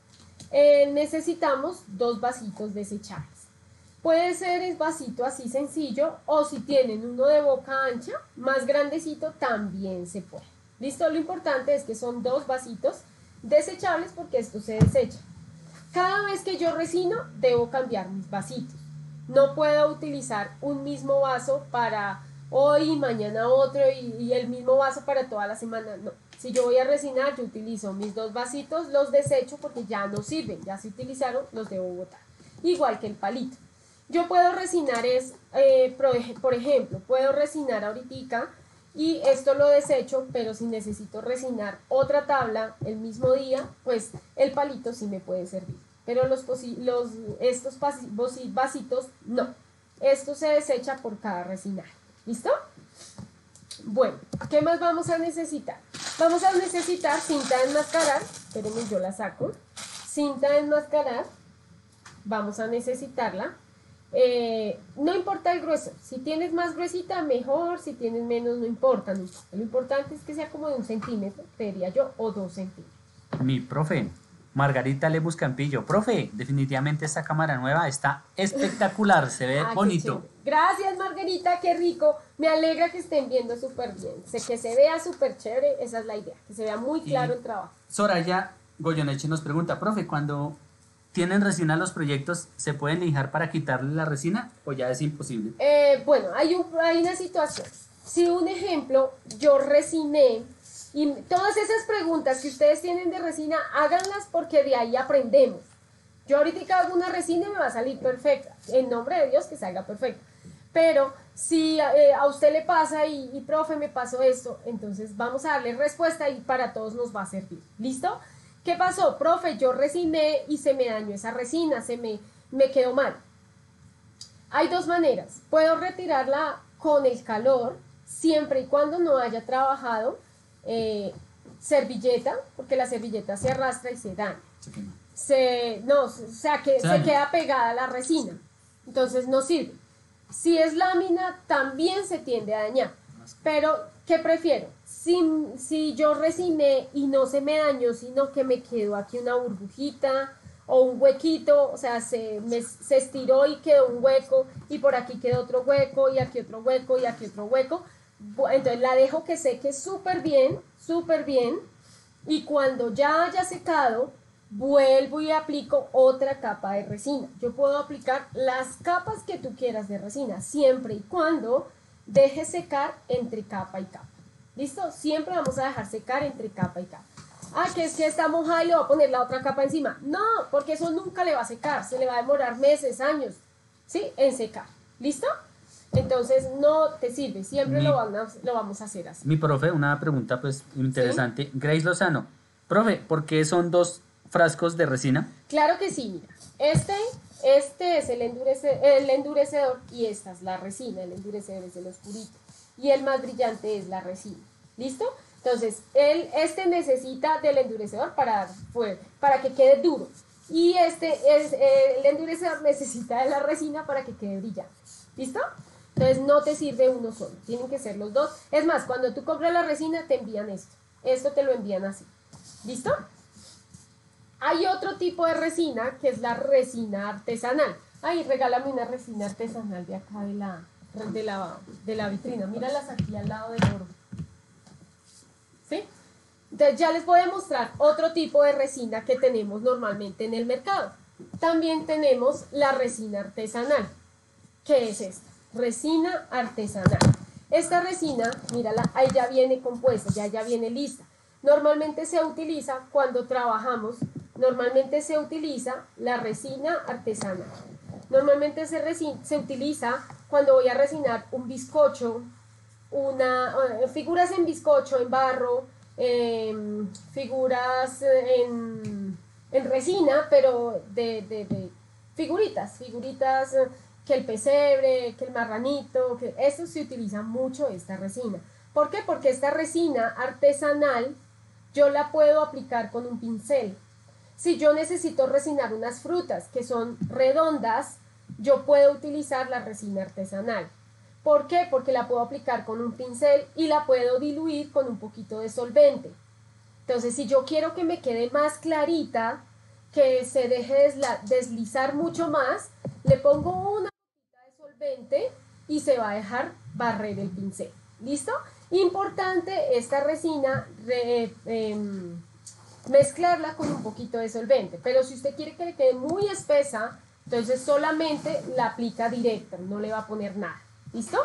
Necesitamos 2 vasitos desechables. Puede ser el vasito así sencillo, o si tienen uno de boca ancha, más grandecito, también se puede. ¿Listo? Lo importante es que son 2 vasitos desechables, porque esto se desecha. Cada vez que yo resino, debo cambiar mis vasitos. No puedo utilizar un mismo vaso para hoy y mañana otro y el mismo vaso para toda la semana. No. Si yo voy a resinar, yo utilizo mis 2 vasitos, los desecho porque ya no sirven, ya se utilizaron, los debo botar. Igual que el palito. Yo puedo resinar, por ejemplo, puedo resinar ahorita y esto lo desecho, pero si necesito resinar otra tabla el mismo día, pues el palito sí me puede servir. Pero estos vasitos no. Esto se desecha por cada resinar. ¿Listo? Bueno, ¿qué más vamos a necesitar? Vamos a necesitar cinta de enmascarar. Espérenme, yo la saco. Cinta de enmascarar. Vamos a necesitarla. No importa el grueso. Si tienes más gruesita, mejor. Si tienes menos, no importa. Lo importante es que sea como de 1 centímetro, diría yo, o 2 centímetros. Mi profe, Margarita Lemus Campillo. Profe, definitivamente esta cámara nueva está espectacular, se ve bonito. Gracias, Margarita, qué rico. Me alegra que estén viendo súper bien. Sé que se vea súper chévere, esa es la idea, que se vea muy claro el trabajo. Soraya Goyoneche nos pregunta, profe, cuando tienen resina los proyectos, ¿se pueden lijar para quitarle la resina o ya es imposible? Bueno, hay una situación. Si un ejemplo, yo resiné, y todas esas preguntas que ustedes tienen de resina, háganlas porque de ahí aprendemos. Yo ahorita hago una resina y me va a salir perfecta. En nombre de Dios, que salga perfecta. Pero si a usted le pasa y profe, me pasó esto, entonces vamos a darle respuesta y para todos nos va a servir. ¿Listo? ¿Qué pasó? Profe, yo resiné y se me dañó esa resina, me quedó mal. Hay 2 maneras. Puedo retirarla con el calor, siempre y cuando no haya trabajado servilleta, porque la servilleta se arrastra y se daña. Se queda pegada a la resina. entonces no sirve. Si es lámina, también se tiende a dañar. Pero, ¿qué prefiero? Si yo resiné y no se me dañó, sino que me quedó aquí una burbujita o un huequito, o sea, se estiró y quedó un hueco, y por aquí quedó otro hueco, y aquí otro hueco, y aquí otro hueco. Entonces la dejo que seque súper bien, y cuando ya haya secado, vuelvo y aplico otra capa de resina. Yo puedo aplicar las capas que tú quieras de resina, siempre y cuando deje secar entre capa y capa. ¿Listo? Siempre vamos a dejar secar entre capa y capa. Ah, que es que está mojada y le voy a poner la otra capa encima. No, porque eso nunca le va a secar, se le va a demorar meses, años, ¿sí? En secar. ¿Listo? Entonces no te sirve, siempre lo vamos a hacer así. Mi profe, una pregunta pues interesante. ¿Sí? Grace Lozano, profe, ¿por qué son 2 frascos de resina? Claro que sí, mira. Este es el endurecedor y esta es la resina. El endurecedor es el oscurito y el más brillante es la resina. ¿Listo? Entonces, este necesita del endurecedor para que quede duro. Y el endurecedor necesita de la resina para que quede brillante. ¿Listo? Entonces no te sirve uno solo, tienen que ser los 2. Es más, cuando tú compras la resina te envían esto. Esto te lo envían así. ¿Listo? Hay otro tipo de resina que es la resina artesanal. Ay, regálame una resina artesanal de acá de la vitrina. Míralas aquí al lado del oro. ¿Sí? Entonces ya les voy a mostrar otro tipo de resina que tenemos normalmente en el mercado. También tenemos la resina artesanal. ¿Qué es esta? Resina artesanal. Esta resina, mírala, ahí ya viene compuesta, ya viene lista. Normalmente se utiliza cuando trabajamos, se utiliza la resina artesanal. Normalmente se utiliza cuando voy a resinar un bizcocho, figuras en bizcocho, en barro, figuras en resina, pero de figuritas que el pesebre, que el marranito, eso se utiliza mucho esta resina. ¿Por qué? Porque esta resina artesanal yo la puedo aplicar con un pincel. Si yo necesito resinar unas frutas que son redondas, yo puedo utilizar la resina artesanal. ¿Por qué? Porque la puedo aplicar con un pincel y la puedo diluir con un poquito de solvente. Entonces, si yo quiero que me quede más clarita, que se deje deslizar mucho más, le pongo una gotita de solvente y se va a dejar barrer el pincel. ¿Listo? Importante esta resina mezclarla con un poquito de solvente, pero si usted quiere que le quede muy espesa, entonces solamente la aplica directa, no le va a poner nada. ¿Listo?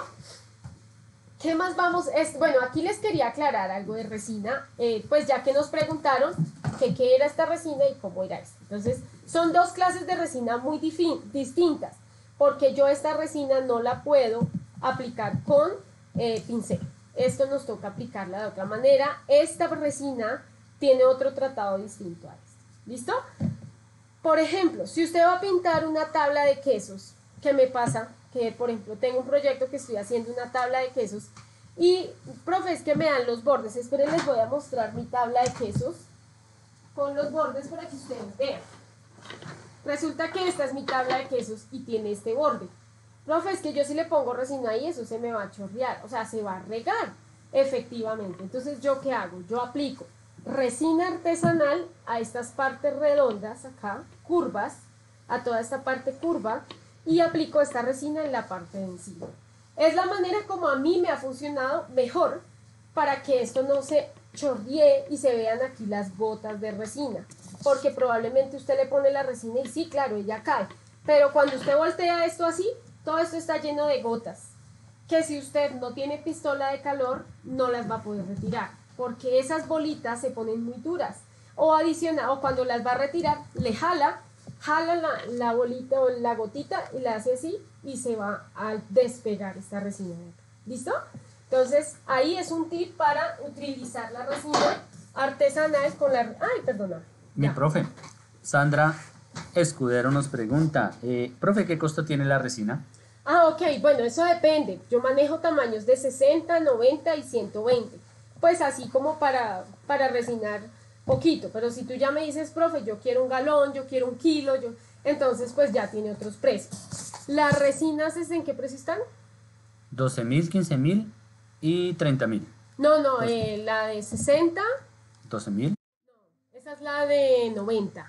¿Qué más vamos? Bueno, aquí les quería aclarar algo de resina, pues ya que nos preguntaron que qué era esta resina y cómo era esta. Entonces, son 2 clases de resina muy distintas, porque yo esta resina no la puedo aplicar con pincel. Esto nos toca aplicarla de otra manera. Esta resina tiene otro tratado distinto a este. ¿Listo? Por ejemplo, si usted va a pintar una tabla de quesos, ¿qué me pasa? Que, por ejemplo, tengo un proyecto que estoy haciendo una tabla de quesos y, profe, es que me dan los bordes. Esperen, les voy a mostrar mi tabla de quesos con los bordes para que ustedes vean. Resulta que esta es mi tabla de quesos y tiene este borde. Profe, es que yo si le pongo resina ahí, eso se me va a chorrear, o sea, se va a regar, efectivamente. Entonces, ¿yo qué hago? Yo aplico resina artesanal a estas partes redondas acá, curvas, a toda esta parte curva, y aplico esta resina en la parte de encima. Es la manera como a mí me ha funcionado mejor para que esto no se chorree y se vean aquí las gotas de resina, porque probablemente usted le pone la resina y sí, claro, ella cae, pero cuando usted voltea esto así, todo esto está lleno de gotas, que si usted no tiene pistola de calor, no las va a poder retirar, porque esas bolitas se ponen muy duras, o cuando las va a retirar, le jala la bolita o la gotita y la hace así y se va a despegar esta resina de acá. ¿Listo? Entonces, ahí es un tip para utilizar la resina artesanal con la... Ay, perdona. Mi profe, Sandra Escudero nos pregunta, profe, ¿qué costo tiene la resina? Ah, ok, bueno, eso depende. Yo manejo tamaños de 60, 90 y 120. Pues así como para resinar poquito. Pero si tú ya me dices, profe, yo quiero 1 galón, yo quiero 1 kilo, entonces pues ya tiene otros precios. ¿Las resinas en qué precio están? 12.000, 15.000 y 30.000. No, la de 60. 12.000. Esa es la de 90.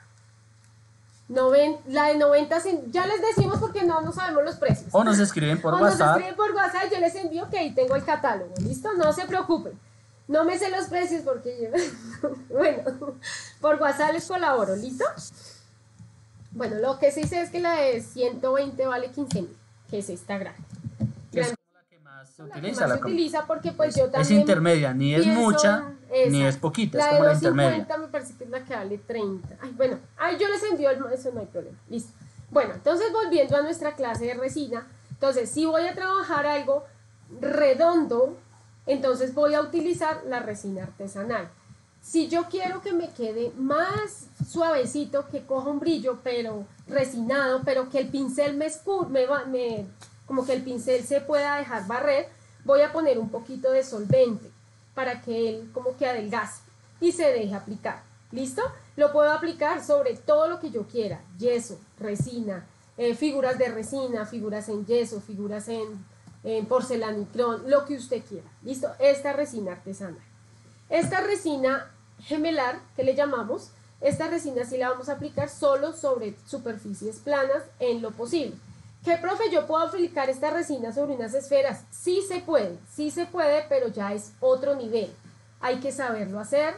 La de 90, ya les decimos porque no sabemos los precios. O nos escriben por WhatsApp. Nos escriben por WhatsApp, yo les envío que ahí tengo el catálogo, ¿listo? No se preocupen. No me sé los precios porque yo... Bueno, por WhatsApp les colaboro, ¿listo? Bueno, lo que sí sé es que la de 120 vale 15.000, que es esta grande. Es la que más se utiliza. Se utiliza porque pues yo también... Es intermedia, ni es mucha, ni es poquita, es como la intermedia. La de 250 me parece que es la que vale 30. Ay, bueno, yo les envío eso, no hay problema, listo. Bueno, entonces volviendo a nuestra clase de resina, entonces si voy a trabajar algo redondo, entonces voy a utilizar la resina artesanal. Si yo quiero que me quede más suavecito, que coja un brillo, pero resinado, pero que el pincel como que el pincel se pueda dejar barrer, voy a poner un poquito de solvente para que él como que adelgace y se deje aplicar. ¿Listo? Lo puedo aplicar sobre todo lo que yo quiera, yeso, resina, figuras de resina, figuras en yeso, figuras en porcelanicrón, lo que usted quiera. ¿Listo? Esta resina artesanal. Esta resina gemelar, que le llamamos, esta resina sí la vamos a aplicar solo sobre superficies planas en lo posible. ¿Qué, profe, yo puedo aplicar esta resina sobre unas esferas? Sí se puede, pero ya es otro nivel. Hay que saberlo hacer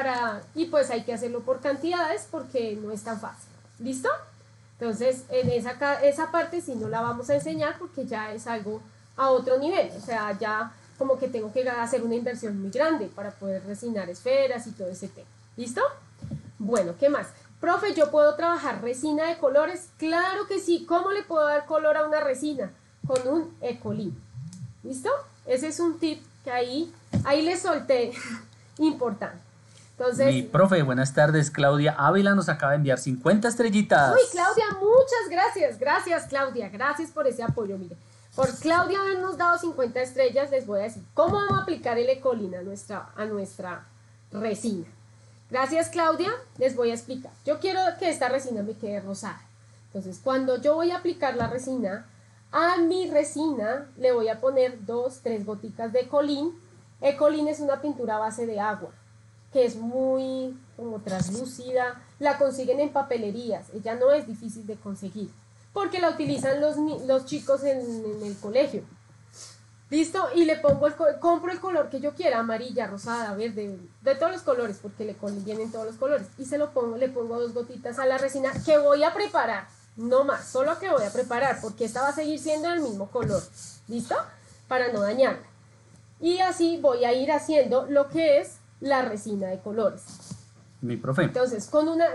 y pues hay que hacerlo por cantidades porque no es tan fácil. ¿Listo? Entonces, en esa parte sí no la vamos a enseñar porque ya es algo a otro nivel. O sea, ya como que tengo que hacer una inversión muy grande para poder resinar esferas y todo ese tema. ¿Listo? Bueno, ¿qué más? Profe, ¿yo puedo trabajar resina de colores? Claro que sí. ¿Cómo le puedo dar color a una resina? Con un Ecolin. ¿Listo? Ese es un tip que ahí le solté importante. Entonces, mi profe, buenas tardes. Claudia Ávila nos acaba de enviar 50 estrellitas. Uy, Claudia, muchas gracias. Gracias, Claudia. Gracias por ese apoyo. Mire, por Claudia habernos dado 50 estrellas, les voy a decir cómo vamos a aplicar el Ecolin a nuestra resina. Gracias, Claudia, les voy a explicar. Yo quiero que esta resina me quede rosada. Entonces, cuando yo voy a aplicar la resina, a mi resina le voy a poner 2-3 goticas de Ecolin. Ecolin es una pintura a base de agua, que es muy como translúcida. La consiguen en papelerías. Ella no es difícil de conseguir, porque la utilizan los chicos en el colegio. ¿Listo? Y le pongo compro el color que yo quiera, amarilla, rosada, verde, de todos los colores, porque le vienen todos los colores. Y le pongo 2 gotitas a la resina que voy a preparar, no más, solo que voy a preparar, porque esta va a seguir siendo del mismo color. ¿Listo? Para no dañarla. Y así voy a ir haciendo lo que es la resina de colores. Mi profe. Entonces, con una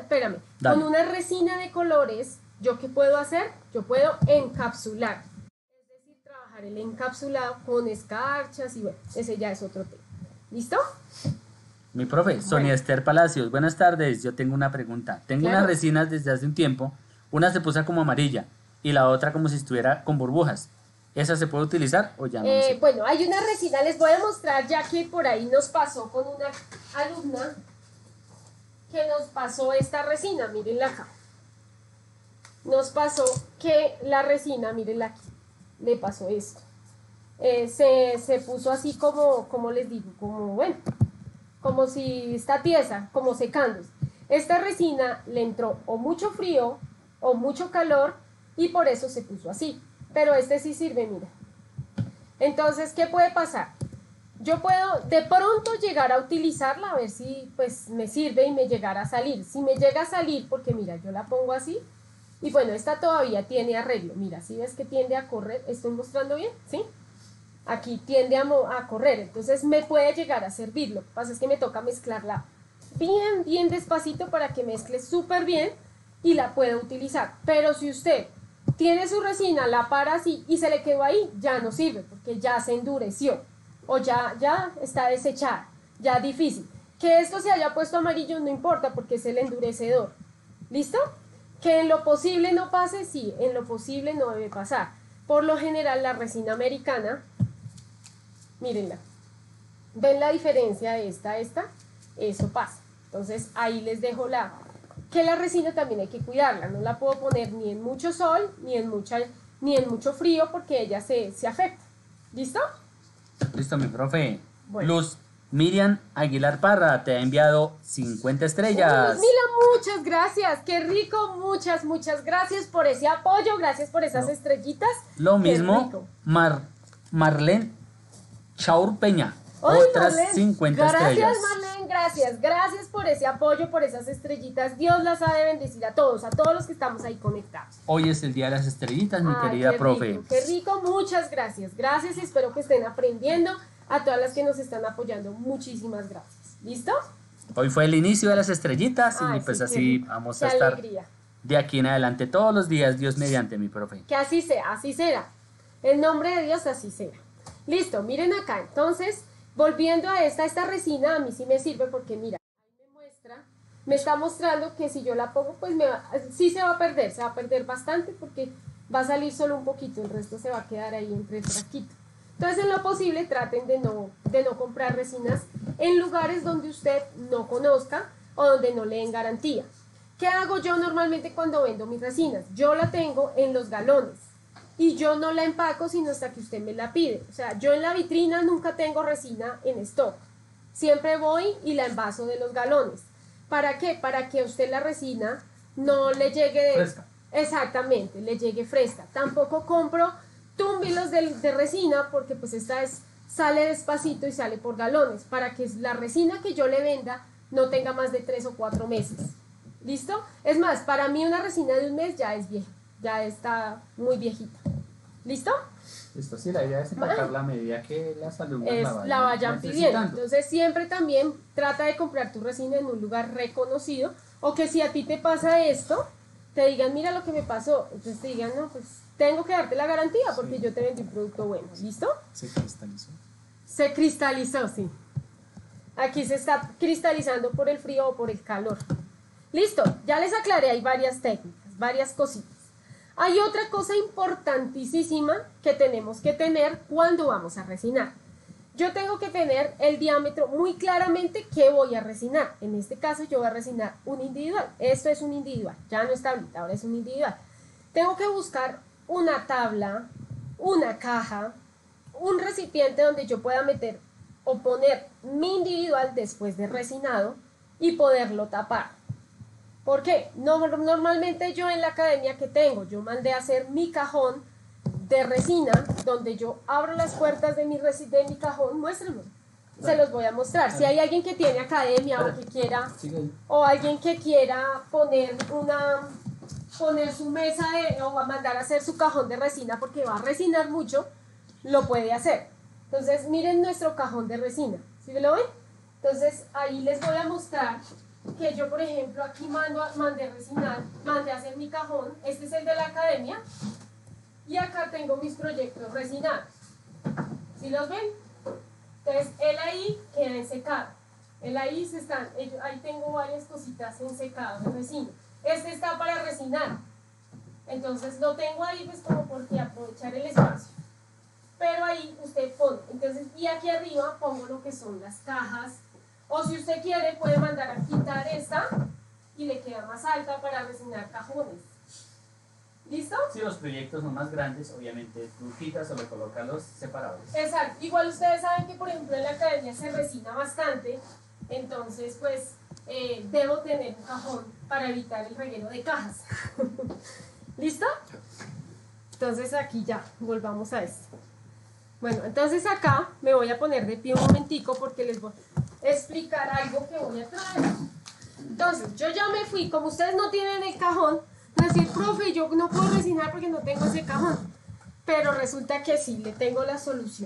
resina de colores, ¿yo qué puedo hacer? Yo puedo encapsular. Trabajar el encapsulado con escarchas y bueno, ese ya es otro tema. ¿Listo? Mi profe, Sonia Esther Palacios, buenas tardes. Yo tengo una pregunta. Tengo unas resinas desde hace un tiempo. Una se puso como amarilla y la otra como si estuviera con burbujas. ¿Esa se puede utilizar o ya no? Bueno, hay una resina, les voy a mostrar, ya que por ahí nos pasó con una alumna que nos pasó esta resina, mírenla acá. Nos pasó que la resina, mírenla aquí, le pasó esto. Se puso así como les digo, como si está tiesa, como secándose. Esta resina le entró o mucho frío o mucho calor y por eso se puso así. Pero sí sirve, mira. Entonces, ¿qué puede pasar? Yo puedo de pronto llegar a utilizarla a ver si pues me sirve y me llegara a salir. Si me llega a salir, porque mira, yo la pongo así y bueno, esta todavía tiene arreglo. Mira, si ves que tiende a correr, ¿estoy mostrando bien? ¿Sí? Aquí tiende a correr, entonces me puede llegar a servir. Lo que pasa es que me toca mezclarla bien despacito para que mezcle súper bien y la pueda utilizar. Pero si usted tiene su resina, la para así y se le quedó ahí, ya no sirve porque ya se endureció o ya está desechada, ya difícil. Que esto se haya puesto amarillo no importa porque es el endurecedor. ¿Listo? Que en lo posible no pase, sí, en lo posible no debe pasar. Por lo general la resina americana, mírenla, ¿ven la diferencia de esta? Eso pasa. Entonces ahí les dejo que la resina también hay que cuidarla, no la puedo poner ni en mucho sol, ni en mucho frío, porque ella se afecta. ¿Listo? Listo, mi profe. Bueno. Luz Miriam Aguilar Parra te ha enviado 50 estrellas. Mira, muchas gracias, qué rico, muchas gracias por ese apoyo, gracias por esas estrellitas. Lo mismo, Marlene Chaur Peña, Ay, otras Marlene, 50 estrellas. Gracias, Marlene, gracias por ese apoyo, por esas estrellitas. Dios las ha de bendecir a todos los que estamos ahí conectados. Hoy es el día de las estrellitas, mi querida profe. Qué rico, muchas gracias. Gracias y espero que estén aprendiendo. A todas las que nos están apoyando, muchísimas gracias. ¿Listo? Hoy fue el inicio de las estrellitas y pues así vamos a estar de aquí en adelante todos los días, Dios mediante, mi profe. Que así sea, así será. En nombre de Dios, así será. Listo, miren acá. Entonces, volviendo a esta resina, a mí sí me sirve porque mira, ahí me está mostrando que si yo la pongo, pues sí se va a perder bastante porque va a salir solo un poquito, el resto se va a quedar ahí entre el frasquito. Entonces, en lo posible, traten de no comprar resinas en lugares donde usted no conozca o donde no le den garantía. ¿Qué hago yo normalmente cuando vendo mis resinas? Yo la tengo en los galones y yo no la empaco sino hasta que usted me la pide. O sea, yo en la vitrina nunca tengo resina en stock. Siempre voy y la envaso de los galones. ¿Para qué? Para que a usted la resina no le llegue fresca. Exactamente, le llegue fresca. Tampoco compro túmbilos de resina porque pues sale despacito y sale por galones para que la resina que yo le venda no tenga más de 3 o 4 meses. ¿Listo? Es más, para mí una resina de un mes ya es vieja, ya está muy viejita. ¿Listo? Listo, sí, la idea es empacar la medida que las alumnas la vayan pidiendo. Entonces siempre también trata de comprar tu resina en un lugar reconocido o que si a ti te pasa esto, te digan, mira lo que me pasó. Entonces te digan, no, pues tengo que darte la garantía porque yo te vendí un producto bueno. ¿Listo? Se cristalizó. Se cristalizó, sí. Aquí se está cristalizando por el frío o por el calor. Listo, ya les aclaré, hay varias técnicas, varias cositas. Hay otra cosa importantísima que tenemos que tener cuando vamos a resinar. Yo tengo que tener el diámetro muy claramente que voy a resinar. En este caso yo voy a resinar un individual. Esto es un individual, ya no es tablita, ahora es un individual. Tengo que buscar una tabla, una caja, un recipiente donde yo pueda meter o poner mi individual después de resinado y poderlo tapar. ¿Por qué? Normalmente yo en la academia que tengo, yo mandé a hacer mi cajón de resina, donde yo abro las puertas de mi cajón, muéstrenlo. Se los voy a mostrar. Si hay alguien que tiene academia o que quiera, o alguien que quiera poner su mesa o va a mandar a hacer su cajón de resina porque va a resinar mucho, lo puede hacer. Entonces, miren nuestro cajón de resina. ¿Sí lo ven? Entonces, ahí les voy a mostrar que yo, por ejemplo, aquí mandé a hacer mi cajón. Este es el de la academia. Y acá tengo mis proyectos resinados. ¿Sí los ven? Entonces, él ahí queda en secado. Ahí tengo varias cositas en secado de resina. Este está para resinar. Entonces, lo tengo ahí pues como porque aprovechar el espacio. Pero ahí usted pone. Entonces, y aquí arriba pongo lo que son las cajas. O si usted quiere, puede mandar a quitar esta y le queda más alta para resinar cajones. ¿Listo? Si los proyectos son más grandes, obviamente tú quitas o le colocas los separados. Exacto. Igual ustedes saben que, por ejemplo, en la academia se resina bastante. Entonces, pues, debo tener un cajón para evitar el reguero de cajas. ¿Listo? Entonces, aquí ya, volvamos a esto. Bueno, entonces acá me voy a poner de pie un momentico porque les voy a explicar algo que voy a traer. Entonces, yo ya me fui, como ustedes no tienen el cajón, me decir, profe, yo no puedo resinar porque no tengo ese cajón. Pero resulta que sí, le tengo la solución.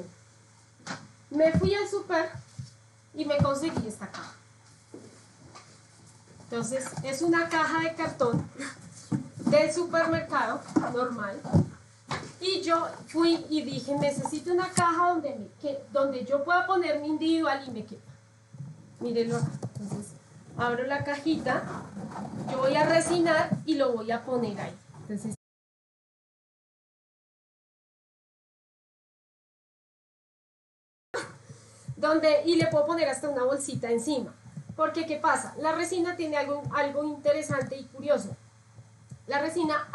Me fui al súper y me conseguí esta caja. Entonces, es una caja de cartón del supermercado normal. Y yo fui y dije, necesito una caja donde yo pueda poner mi individual y me quepa. Mírenlo acá. Entonces, abro la cajita, yo voy a resinar y lo voy a poner ahí. Entonces, y le puedo poner hasta una bolsita encima. Porque, ¿qué pasa? La resina tiene algo interesante y curioso. La resina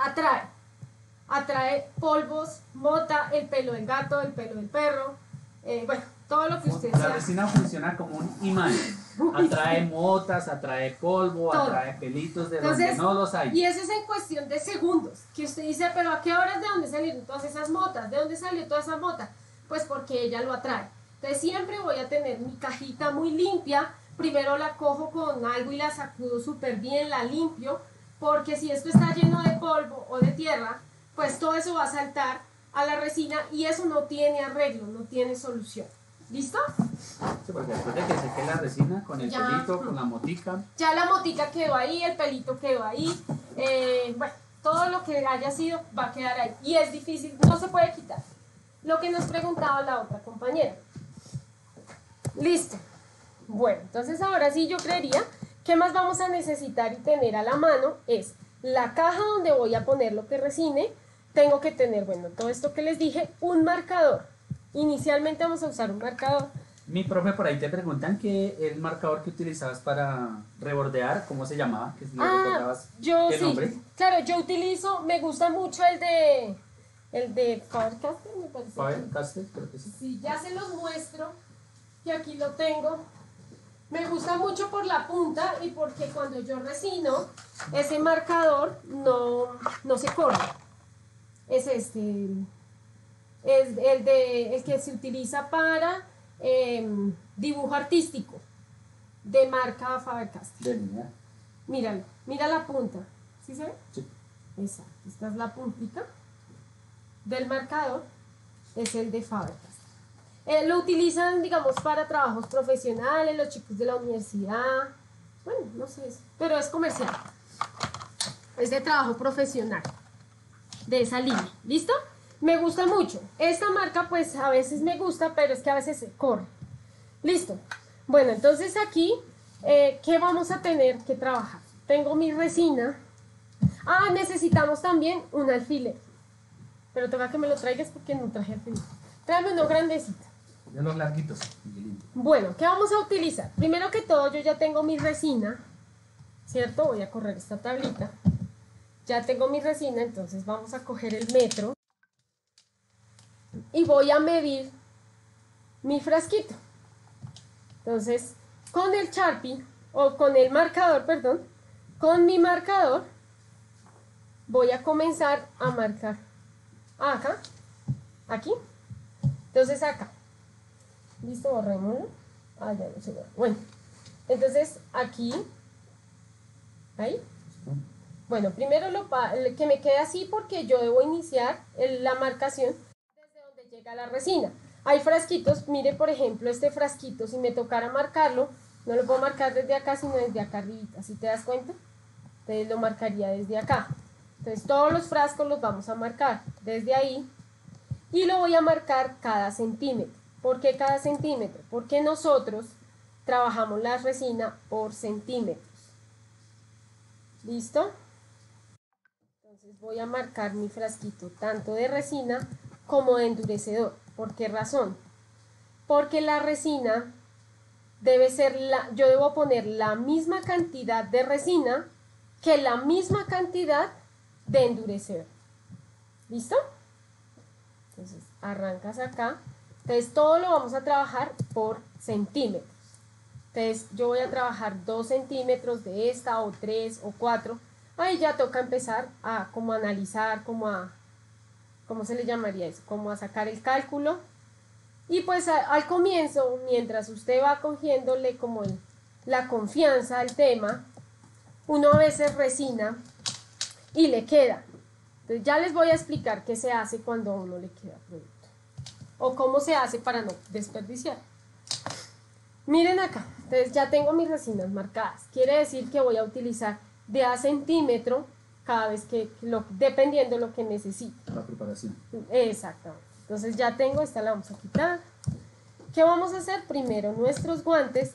atrae polvos, mota, el pelo del gato, el pelo del perro, bueno, todo lo que usted La resina funciona como un imán. Atrae motas, atrae polvo, todo. Atrae pelitos de donde no los hay. Y eso es en cuestión de segundos. Que usted dice, pero ¿a qué horas de dónde salieron todas esas motas? ¿De dónde salió toda esa mota? Pues porque ella lo atrae. Entonces siempre voy a tener mi cajita muy limpia. Primero la cojo con algo y la sacudo súper bien, la limpio. Porque si esto está lleno de polvo o de tierra, pues todo eso va a saltar a la resina y eso no tiene arreglo, no tiene solución. ¿Listo? Sí, porque después de que seque la resina con el pelito, con la motica. Ya la motica quedó ahí, el pelito quedó ahí. Bueno, todo lo que haya sido va a quedar ahí. Y es difícil, no se puede quitar. Lo que nos preguntaba la otra compañera. Listo. Bueno, entonces ahora sí yo creería que más vamos a necesitar y tener a la mano es la caja donde voy a poner lo que resine. Tengo que tener, bueno, todo esto que les dije, un marcador. Inicialmente vamos a usar un marcador. Mi profe, por ahí te preguntan que el marcador que utilizabas para rebordear, ¿cómo se llamaba? ¿Que si le recordabas el nombre? Claro, yo utilizo, me gusta mucho el de Faber-Castell, me parece. Faber-Castell, creo que sí. Sí, ya se los muestro, que aquí lo tengo. Me gusta mucho por la punta y porque cuando yo resino, ese marcador no se corre. Es este, es el que se utiliza para dibujo artístico de marca Faber-Castell. Míralo, mira la punta, ¿sí se ve? Sí. Exacto, esta es la puntita del marcador, es el de Faber-Castell. Lo utilizan, digamos, para trabajos profesionales, los chicos de la universidad, bueno, no sé, pero es comercial, es de trabajo profesional, de esa línea, ¿listo? Me gusta mucho, esta marca pues a veces me gusta, pero es que a veces se corre, listo. Bueno, entonces aquí, ¿qué vamos a tener que trabajar? Tengo mi resina, necesitamos también un alfiler, pero toca que me lo traigas porque no traje alfiler, tráeme uno grandecito. De los larguitos. Bueno, ¿qué vamos a utilizar? Primero que todo, yo ya tengo mi resina, ¿cierto? Voy a correr esta tablita. Ya tengo mi resina, entonces vamos a coger el metro y voy a medir mi frasquito. Entonces, con el Sharpie, o con el marcador, perdón, con mi marcador, voy a comenzar a marcar acá, aquí, entonces acá. Listo, borrémoslo. Ya no se borra. Bueno, entonces aquí, ahí. Bueno, primero que me quede así porque yo debo iniciar la marcación desde donde llega la resina. Hay frasquitos, mire por ejemplo este frasquito, si me tocara marcarlo, no lo puedo marcar desde acá sino desde acá arribita, ¿sí te das cuenta? Entonces lo marcaría desde acá. Entonces todos los frascos los vamos a marcar desde ahí y lo voy a marcar cada centímetro. ¿Por qué cada centímetro? Porque nosotros trabajamos la resina por centímetros. ¿Listo? Entonces voy a marcar mi frasquito tanto de resina como de endurecedor. ¿Por qué razón? Porque la resina debe ser yo debo poner la misma cantidad de resina que la misma cantidad de endurecedor. ¿Listo? Entonces arrancas acá. Entonces todo lo vamos a trabajar por centímetros. Entonces yo voy a trabajar 2 centímetros de esta o 3 o 4. Ahí ya toca empezar a como analizar, ¿cómo se le llamaría eso? Como a sacar el cálculo. Y pues al comienzo, mientras usted va cogiéndole como la confianza al tema, uno a veces resina y le queda. Entonces ya les voy a explicar qué se hace cuando a uno le queda producto. O cómo se hace para no desperdiciar. Miren acá, entonces ya tengo mis resinas marcadas. Quiere decir que voy a utilizar de a centímetro cada vez dependiendo de lo que necesite. La preparación. Exactamente. Entonces ya tengo, esta la vamos a quitar. ¿Qué vamos a hacer? Primero nuestros guantes.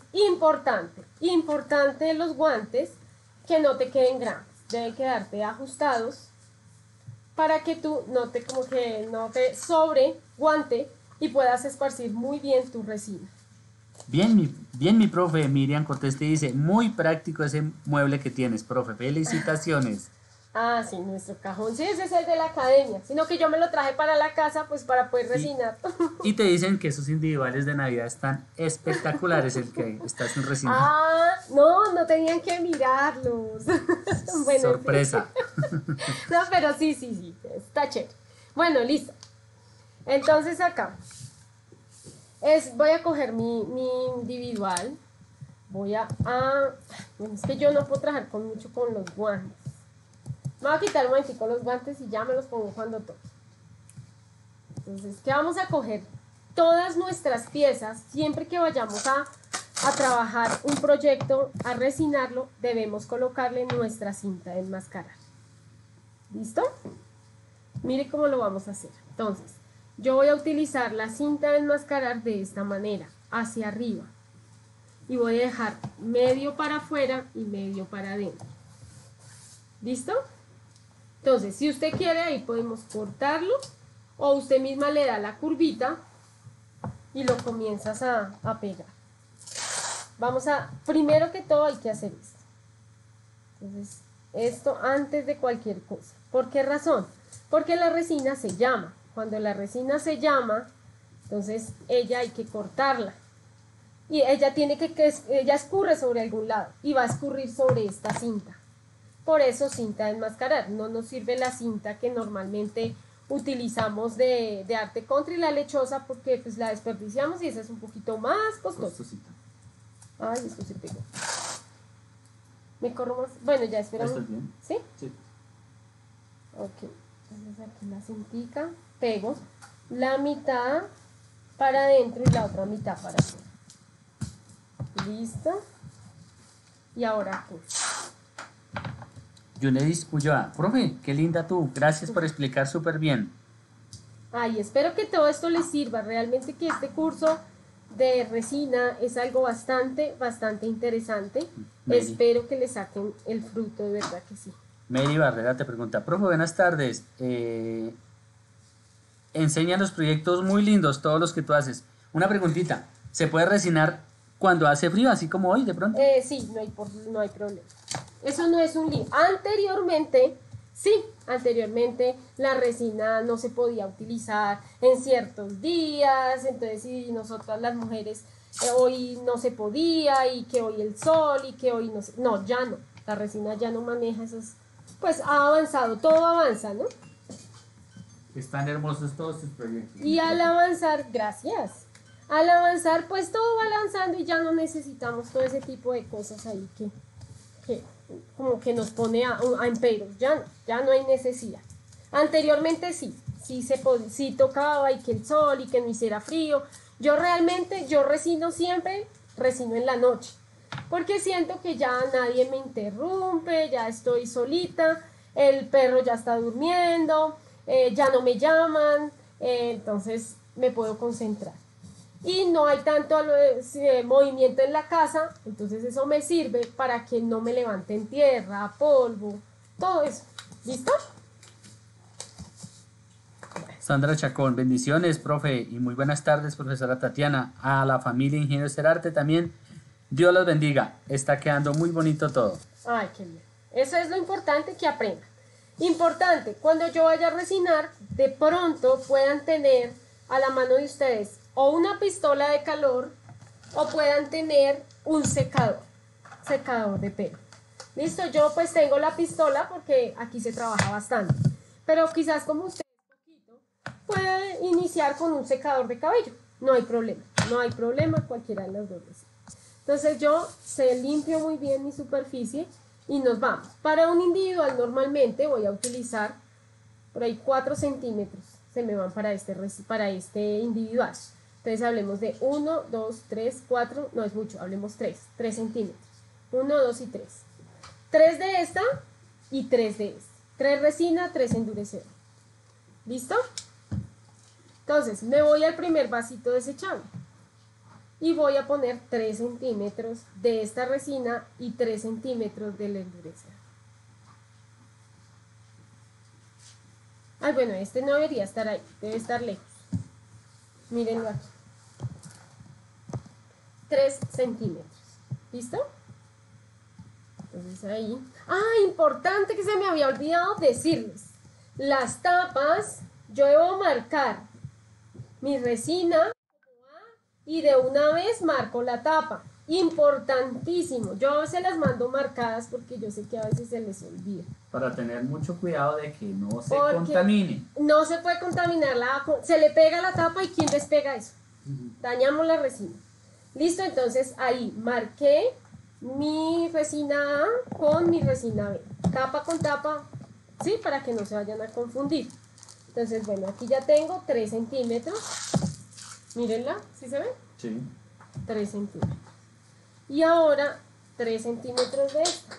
Importante los guantes que no te queden grandes. Deben quedarte ajustados para que tú no te sobre guante y puedas esparcir muy bien tu resina. Bien, mi profe. Miriam contesta y dice, muy práctico ese mueble que tienes, profe. Felicitaciones. Ah, sí, nuestro cajón. Sí, ese es el de la academia. Sino que yo me lo traje para la casa, pues para poder resinar. Y te dicen que esos individuales de Navidad están espectaculares, el que está sin resinar. Ah, no tenían que mirarlos. Bueno, sorpresa. No, pero sí, está chévere. Bueno, listo. Entonces acá voy a coger mi individual. Bueno, es que yo no puedo trabajar mucho con los guantes. Me voy a quitar un momentico los guantes y ya me los pongo cuando toque. Entonces, ¿qué vamos a coger? Todas nuestras piezas, siempre que vayamos a trabajar un proyecto, a resinarlo, debemos colocarle nuestra cinta de enmascarar. ¿Listo? Mire cómo lo vamos a hacer. Entonces, yo voy a utilizar la cinta de enmascarar de esta manera, hacia arriba. Y voy a dejar medio para afuera y medio para adentro. ¿Listo? Entonces, si usted quiere, ahí podemos cortarlo. O usted misma le da la curvita y lo comienzas a pegar. Primero que todo hay que hacer esto. Entonces, esto antes de cualquier cosa. ¿Por qué razón? Porque la resina se llama. Cuando la resina se llama, entonces ella hay que cortarla. Y ella ella escurre sobre algún lado y va a escurrir sobre esta cinta. Por eso cinta de enmascarar. No nos sirve la cinta que normalmente utilizamos de arte contra y la lechosa porque pues la desperdiciamos y esa es un poquito más costosa. Ay, esto se pegó. Me corro más. Bueno, ya esperamos. ¿Estás bien? ¿Sí? Sí. Ok. Entonces aquí la cintica, pego la mitad para adentro y la otra mitad para afuera. Listo. Y ahora pues. Yunedis Ulloa, profe, qué linda tú. Gracias por explicar súper bien. Ay, espero que todo esto les sirva. Realmente que este curso de resina es algo bastante interesante. Mary. Espero que le saquen el fruto, de verdad que sí. Mary Barrera te pregunta, profe, buenas tardes. Enseña los proyectos muy lindos, todos los que tú haces. Una preguntita, ¿se puede resinar cuando hace frío, así como hoy de pronto? Sí, no hay problema. Eso no es un lío. Anteriormente la resina no se podía utilizar en ciertos días, entonces si nosotras las mujeres hoy no se podía y que hoy el sol y que hoy no se... No, ya no, la resina ya no maneja esos... Pues ha avanzado, todo avanza, ¿no? Están hermosos todos tus proyectos. Y al avanzar, gracias, al avanzar pues todo va avanzando y ya no necesitamos todo ese tipo de cosas ahí que como que nos pone a emperos, ya no hay necesidad. Anteriormente sí tocaba y que el sol y que no hiciera frío. Yo siempre resino en la noche, porque siento que ya nadie me interrumpe, ya estoy solita, el perro ya está durmiendo, ya no me llaman, entonces me puedo concentrar. Y no hay tanto movimiento en la casa, entonces eso me sirve para que no me levanten tierra, polvo, todo eso. ¿Listo? Sandra Chacón, bendiciones, profe, y muy buenas tardes, profesora Tatiana. A la familia Ingenio Serarte también, Dios los bendiga. Está quedando muy bonito todo. Ay, qué bien. Eso es lo importante que aprendan. Importante, cuando yo vaya a resinar, de pronto puedan tener a la mano de ustedes o una pistola de calor o puedan tener un secador de pelo. Listo, yo pues tengo la pistola porque aquí se trabaja bastante, pero quizás como usted es poquito, puede iniciar con un secador de cabello, no hay problema, cualquiera de las dos. Entonces yo se limpio muy bien mi superficie y nos vamos. Para un individual normalmente voy a utilizar por ahí 4 centímetros, se me van para este individual. Entonces hablemos de 1, 2, 3, 4, no es mucho, hablemos 3 centímetros. 1, 2 y 3. 3 de esta y 3 de esta. 3 resina, 3 endurecedor. ¿Listo? Entonces me voy al primer vasito desechable y voy a poner 3 centímetros de esta resina y 3 centímetros del endurecedor. Ay, bueno, este no debería estar ahí, debe estar lejos. Mírenlo aquí. 3 centímetros. ¿Listo? Entonces ahí. Importante que se me había olvidado decirles. Las tapas, yo debo marcar mi resina y de una vez marco la tapa. Importantísimo. Yo a veces las mando marcadas porque yo sé que a veces se les olvida. Para tener mucho cuidado de que no se contamine. No se puede contaminar se le pega la tapa y ¿quién despega eso? Dañamos la resina. Listo, entonces ahí marqué mi resina A con mi resina B. Tapa con tapa, ¿sí? Para que no se vayan a confundir. Entonces, bueno, aquí ya tengo 3 centímetros. Mírenla, ¿sí se ve? Sí. 3 centímetros. Y ahora 3 centímetros de esta.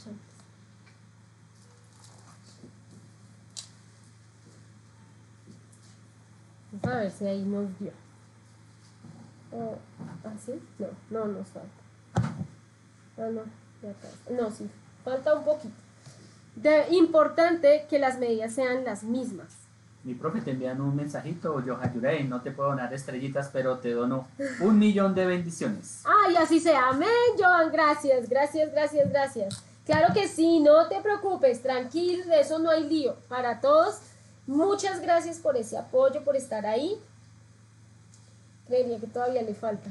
Vamos a ver si ahí nos dio. ¿Así? No nos falta. No, ya está. No, sí, falta un poquito. Importante que las medidas sean las mismas. Mi profe, te envían un mensajito, yo Yurei, no te puedo donar estrellitas, pero te dono 1.000.000 de bendiciones. Ay, así sea. Amén, Joan. Gracias. Claro que sí, no te preocupes, tranquilo, de eso no hay lío. Para todos, muchas gracias por ese apoyo, por estar ahí. Creería que todavía le falta.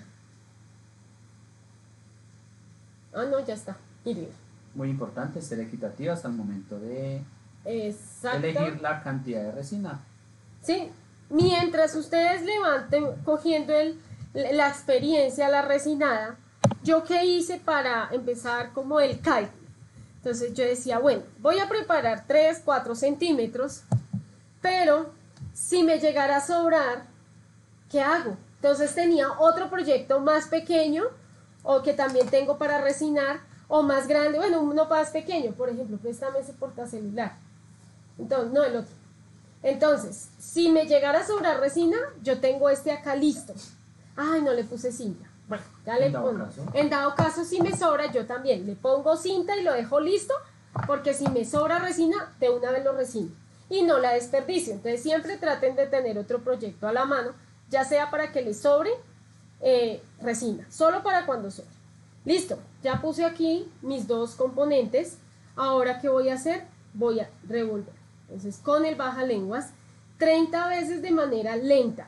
No, ya está. Miren. Muy importante ser equitativas al momento de elegir la cantidad de resina. Sí, mientras ustedes levanten cogiendo la experiencia, la resinada, yo qué hice para empezar como el cálculo. Entonces yo decía, bueno, voy a preparar 3, 4 centímetros, pero si me llegara a sobrar, ¿qué hago? Entonces tenía otro proyecto más pequeño o que también tengo para resinar o más grande, bueno, uno más pequeño, por ejemplo, préstame ese portacelular. Entonces, no el otro. Entonces, si me llegara a sobrar resina, yo tengo este acá listo. Ay, no le puse cinta. Bueno, ya le pongo. En dado caso, si me sobra, yo también le pongo cinta y lo dejo listo, porque si me sobra resina, de una vez lo resino. Y no la desperdicio. Entonces, siempre traten de tener otro proyecto a la mano, ya sea para que les sobre resina, solo para cuando sobre. Listo, ya puse aquí mis dos componentes. Ahora, ¿qué voy a hacer? Voy a revolver. Entonces, con el baja lenguas, 30 veces de manera lenta.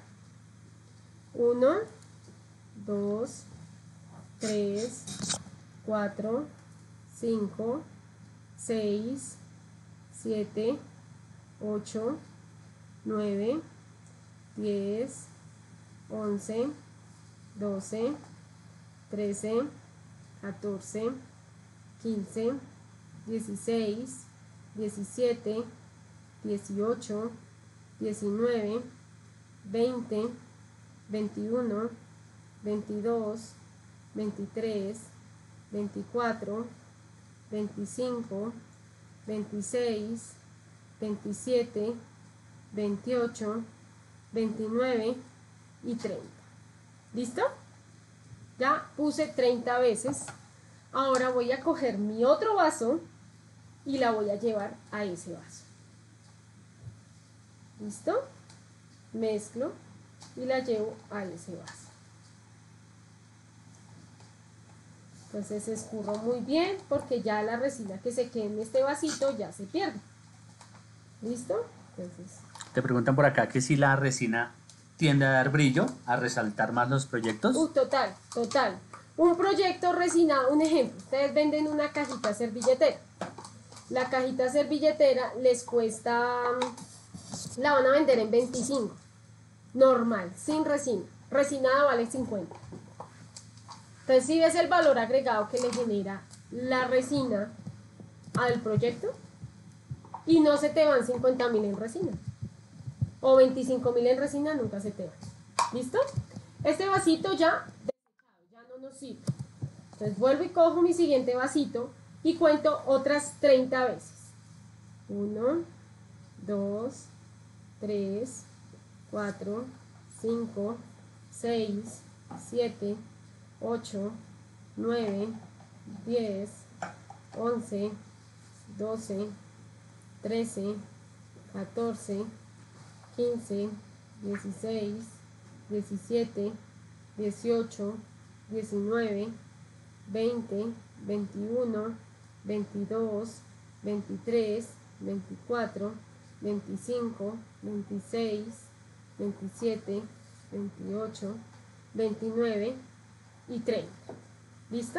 1, 2, 3, 4, 5, 6, 7, 8, 9, 10, 11, 12, 13, 14, 15, 16, 17, 18, 19, 20, 21, 22, 23, 24, 25, 26, 27, 28, 29 y 30. ¿Listo? Ya puse 30 veces. Ahora voy a coger mi otro vaso y la voy a llevar a ese vaso. ¿Listo? Mezclo y la llevo a ese vaso. Entonces escurro muy bien porque ya la resina que se quede en este vasito ya se pierde. ¿Listo? Entonces, te preguntan por acá que si la resina tiende a dar brillo, a resaltar más los proyectos. Total. Un proyecto resinado, un ejemplo, ustedes venden una cajita servilletera. La cajita servilletera les cuesta, la van a vender en 25, normal, sin resina. Resinada vale 50. Entonces, si ves el valor agregado que le genera la resina al proyecto, y no se te van 50.000 en resina, o 25.000 en resina, nunca se te van. ¿Listo? Este vasito ya desechado, ya no nos sirve. Entonces vuelvo y cojo mi siguiente vasito y cuento otras 30 veces. 1, 2, 3, 4, 5, 6, 7, 8, 9, 10, 11, 12, 13, 14, 15, 16, 17, 18, 19, 20, 21, 22, 23, 24, 25, 26, 27, 28, 29 y 30. ¿Listo?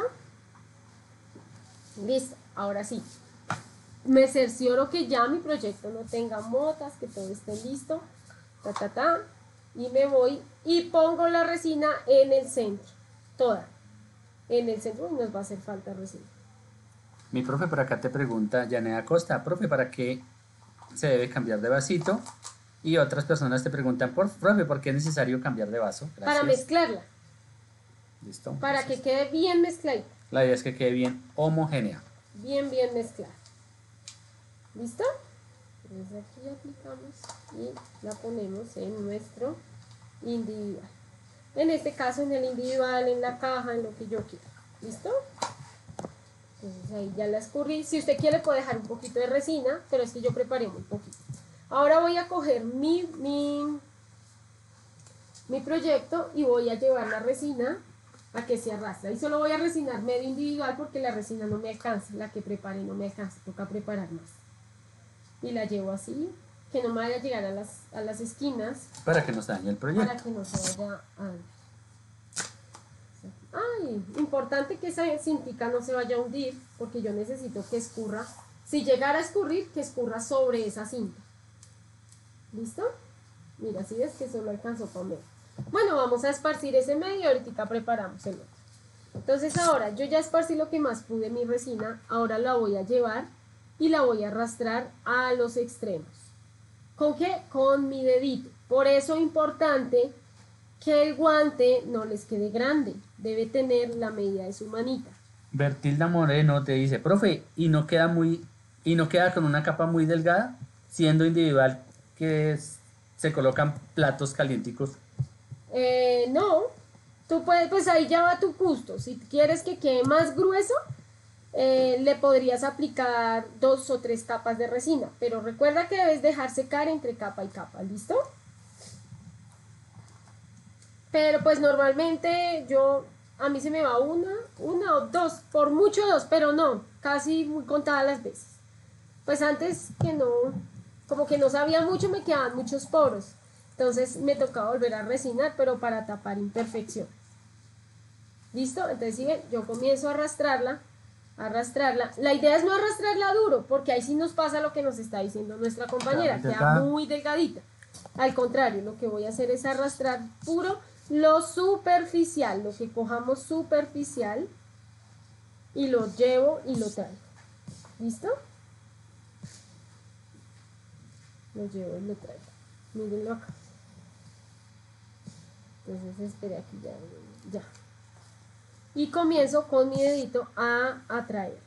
Listo. Ahora sí. Me cercioro que ya mi proyecto no tenga motas, que todo esté listo. Y me voy y pongo la resina en el centro. Toda. En el centro nos va a hacer falta resina. Mi profe por acá te pregunta, Yanea Costa, profe, ¿para qué se debe cambiar de vasito? Y otras personas te preguntan, profe, ¿por qué es necesario cambiar de vaso? Gracias. Para mezclarla. Listo. Para entonces, que quede bien mezclada. La idea es que quede bien homogénea. Bien mezclada. ¿Listo? Entonces aquí aplicamos y la ponemos en nuestro individual. En este caso en el individual, en la caja, en lo que yo quiera. ¿Listo? Entonces ahí ya la escurrí. Si usted quiere puede dejar un poquito de resina, pero es que yo preparé muy poquito. Ahora voy a coger mi proyecto y voy a llevar la resina a que se arrastre. Y solo voy a resinar medio individual porque la resina no me alcanza, la que preparé no me alcanza, toca preparar más. Y la llevo así, que no me vaya a llegar a las esquinas. Para que no se dañe el proyecto. Para que no se vaya a dañar. Ay, importante que esa cintica no se vaya a hundir, porque yo necesito que escurra. Si llegara a escurrir, que escurra sobre esa cinta. ¿Listo? Mira, si ves que solo alcanzó para medio. Bueno, vamos a esparcir ese medio y ahorita preparamos el otro. Entonces ahora, yo ya esparcí lo que más pude mi resina, ahora la voy a llevar y la voy a arrastrar a los extremos. ¿Con qué? Con mi dedito. Por eso es importante que el guante no les quede grande, debe tener la medida de su manita. Bertilda Moreno te dice, profe, ¿y no queda con una capa muy delgada, siendo individual que se colocan platos calienticos? No, tú puedes, pues ahí ya va tu gusto. Si quieres que quede más grueso, le podrías aplicar 2 o 3 capas de resina, pero recuerda que debes dejar secar entre capa y capa, ¿listo? Pero pues normalmente a mí se me va una o dos, por mucho 2, pero no, casi muy contadas las veces. Pues antes que no, como que no sabía mucho, me quedaban muchos poros. Entonces me tocaba volver a resinar, pero para tapar imperfecciones. ¿Listo? Entonces sigue, yo comienzo a arrastrarla. La idea es no arrastrarla duro, porque ahí sí nos pasa lo que nos está diciendo nuestra compañera, queda muy delgadita. Al contrario, lo que voy a hacer es arrastrar puro lo superficial, lo que cojamos superficial, y lo llevo y lo traigo. ¿Listo? Lo llevo y lo traigo. Mírenlo acá. Entonces espere aquí ya. Y comienzo con mi dedito a traer.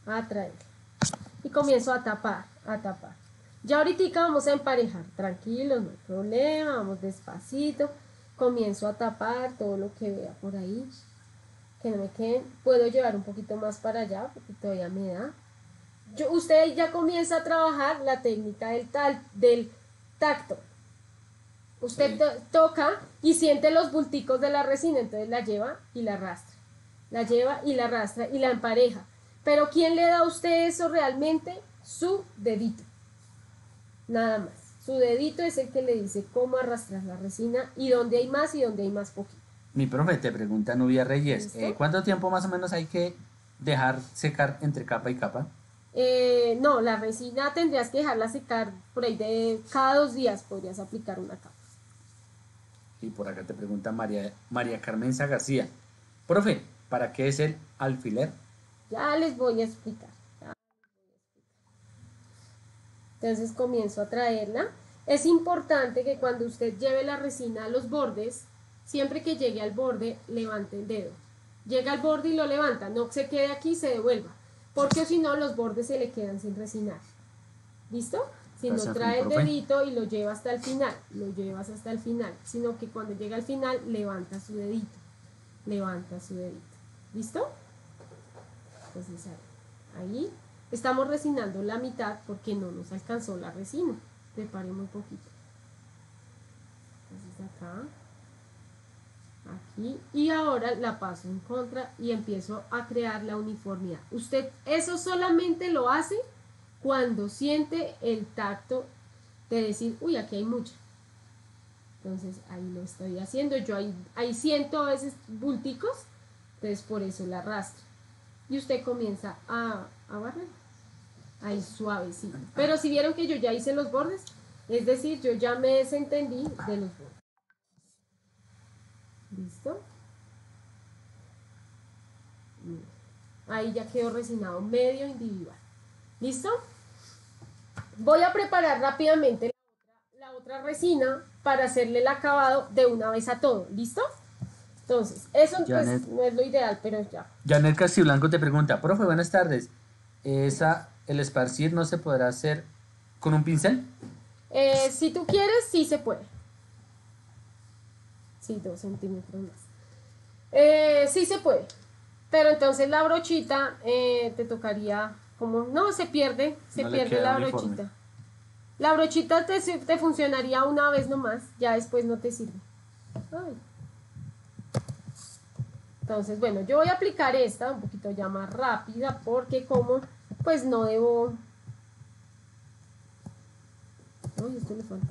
Y comienzo a tapar. Ya ahorita vamos a emparejar, tranquilos, no hay problema, vamos despacito. Comienzo a tapar todo lo que vea por ahí, que no me queden. Puedo llevar un poquito más para allá porque todavía me da. Usted ya comienza a trabajar la técnica del tacto. Usted toca y siente los bulticos de la resina, entonces la lleva y la arrastra. La lleva y la arrastra y la empareja. Pero ¿quién le da a usted eso realmente? Su dedito. Nada más. Su dedito es el que le dice cómo arrastrar la resina y dónde hay más y dónde hay más poquito. Mi profe te pregunta, Nubia Reyes, ¿cuánto tiempo más o menos hay que dejar secar entre capa y capa? No, la resina tendrías que dejarla secar por ahí de cada 2 días podrías aplicar una capa. Y por acá te pregunta María Carmen García, profe, ¿para qué es el alfiler? Ya les voy a explicar. Entonces comienzo a traerla. Es importante que cuando usted lleve la resina a los bordes, siempre que llegue al borde, levante el dedo. Llega al borde y lo levanta, no se quede aquí y se devuelva, porque si no los bordes se le quedan sin resinar. ¿Listo? Si no, trae el dedito y lo lleva hasta el final, lo llevas hasta el final, sino que cuando llega al final, levanta su dedito. ¿Listo? Entonces ahí estamos resinando la mitad porque no nos alcanzó la resina. Prepare muy poquito. Entonces acá, aquí y ahora la paso en contra y empiezo a crear la uniformidad. Usted eso solamente lo hace cuando siente el tacto de decir, uy, aquí hay mucha. Entonces ahí lo estoy haciendo, yo ahí siento a veces bulticos, entonces por eso la arrastro. Y usted comienza a barrer, ahí suavecito. Pero si vieron que yo ya hice los bordes, es decir, yo ya me desentendí de los bordes. ¿Listo? Ahí ya quedó resinado medio individual. ¿Listo? Voy a preparar rápidamente la otra resina para hacerle el acabado de una vez a todo. ¿Listo? Entonces, eso pues, no es lo ideal, pero ya. Janet Castiblanco te pregunta, profe, buenas tardes. ¿El esparcir no se podrá hacer con un pincel? Si tú quieres, sí se puede. Sí, 2 centímetros más. Sí se puede. Pero entonces la brochita te tocaría como... No, se pierde la brochita. La brochita te funcionaría una vez nomás, ya después no te sirve. Ay. Entonces, bueno, yo voy a aplicar esta un poquito ya más rápida porque como, pues no debo... Uy, esto le falta.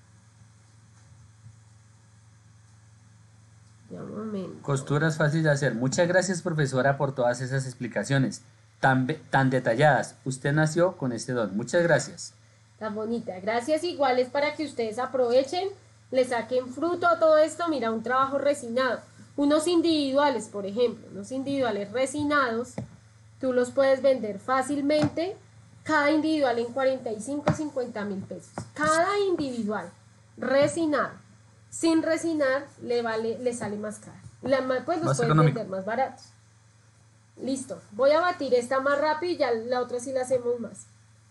Ya un momento. Costuras fáciles de hacer. Muchas gracias, profesora, por todas esas explicaciones tan detalladas. Usted nació con este don. Muchas gracias. Tan bonita. Gracias iguales para que ustedes aprovechen, le saquen fruto a todo esto. Mira, un trabajo resinado. Unos individuales, por ejemplo, unos individuales resinados, tú los puedes vender fácilmente, cada individual en 45 o 50 mil pesos. Cada individual resinado. Sin resinar le sale más caro. Pues los puedes vender más baratos. Listo. Voy a batir esta más rápido y ya la otra sí la hacemos más.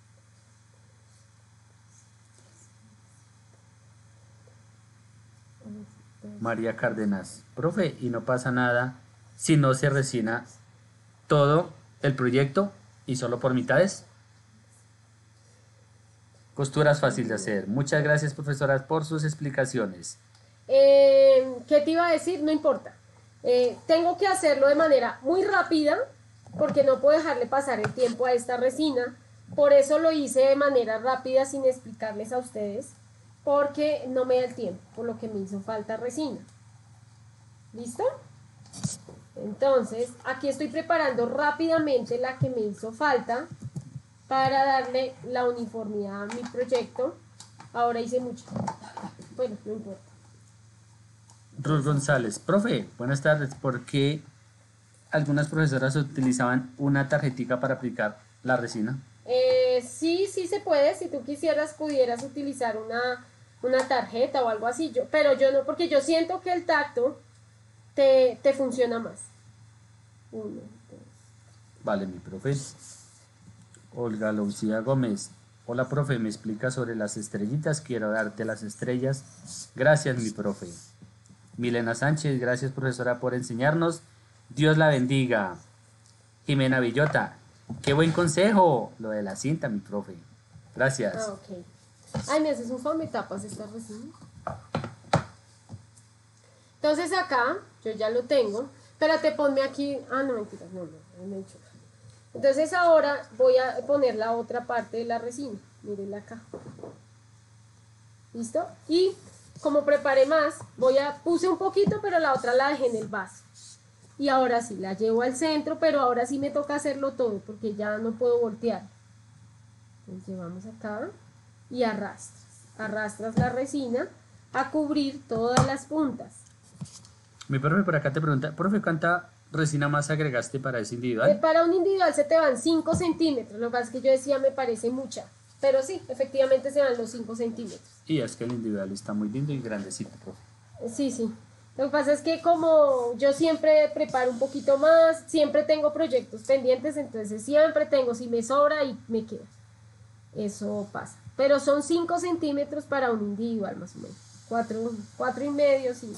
María Cárdenas, profe, y no pasa nada si no se resina todo el proyecto y solo por mitades. Costuras fáciles de hacer. Muchas gracias, profesoras, por sus explicaciones. ¿Qué te iba a decir? No importa. Tengo que hacerlo de manera muy rápida porque no puedo dejarle pasar el tiempo a esta resina. Por eso lo hice de manera rápida sin explicarles a ustedes, porque no me da el tiempo, por lo que me hizo falta resina. ¿Listo? Entonces, aquí estoy preparando rápidamente la que me hizo falta para darle la uniformidad a mi proyecto. Ahora hice mucho. Bueno, no importa. Ruth González, profe, buenas tardes. ¿Por qué algunas profesoras utilizaban una tarjetica para aplicar la resina? Sí se puede. Si tú quisieras, pudieras utilizar una tarjeta o algo así. Pero yo no, porque yo siento que el tacto te funciona más. 1, 2. Vale, mi profe. Olga Lucía Gómez. Hola, profe, ¿me explica sobre las estrellitas? Quiero darte las estrellas. Gracias, mi profe. Milena Sánchez, gracias, profesora, por enseñarnos. Dios la bendiga. Jimena Villota, qué buen consejo. Lo de la cinta, mi profe. Gracias. Ok. Ay, me haces un favor, me tapas esta resina. Entonces acá, yo ya lo tengo. Espérate, ponme aquí. Ah, no, mentiras, no he hecho. Entonces ahora voy a poner la otra parte de la resina. Mírenla acá. ¿Listo? Y como preparé más, puse un poquito, pero la otra la dejé en el vaso. Y ahora sí, la llevo al centro, pero ahora sí me toca hacerlo todo, porque ya no puedo voltear. Entonces llevamos acá y arrastras. Arrastras la resina a cubrir todas las puntas. Mi profe por acá te pregunta, profe, ¿cuánta resina más agregaste para ese individual? Para un individual se te van 5 centímetros. Lo que pasa es que yo decía me parece mucha. Pero sí, efectivamente se van los 5 centímetros. Y es que el individual está muy lindo y grandecito, profe. Sí. Lo que pasa es que como yo siempre preparo un poquito más, siempre tengo proyectos pendientes, entonces siempre tengo, si me sobra y me queda. Eso pasa. Pero son 5 centímetros para un individual más o menos. 4 y medio, sí.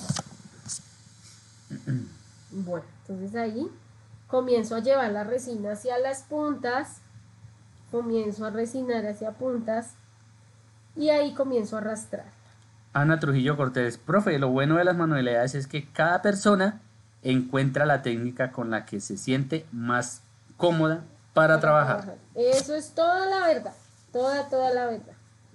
Bueno, entonces ahí comienzo a llevar la resina hacia las puntas. Comienzo a resinar hacia puntas. Y ahí comienzo a arrastrar. Ana Trujillo Cortés, profe, lo bueno de las manualidades es que cada persona encuentra la técnica con la que se siente más cómoda para trabajar. Eso es toda la verdad, toda la verdad.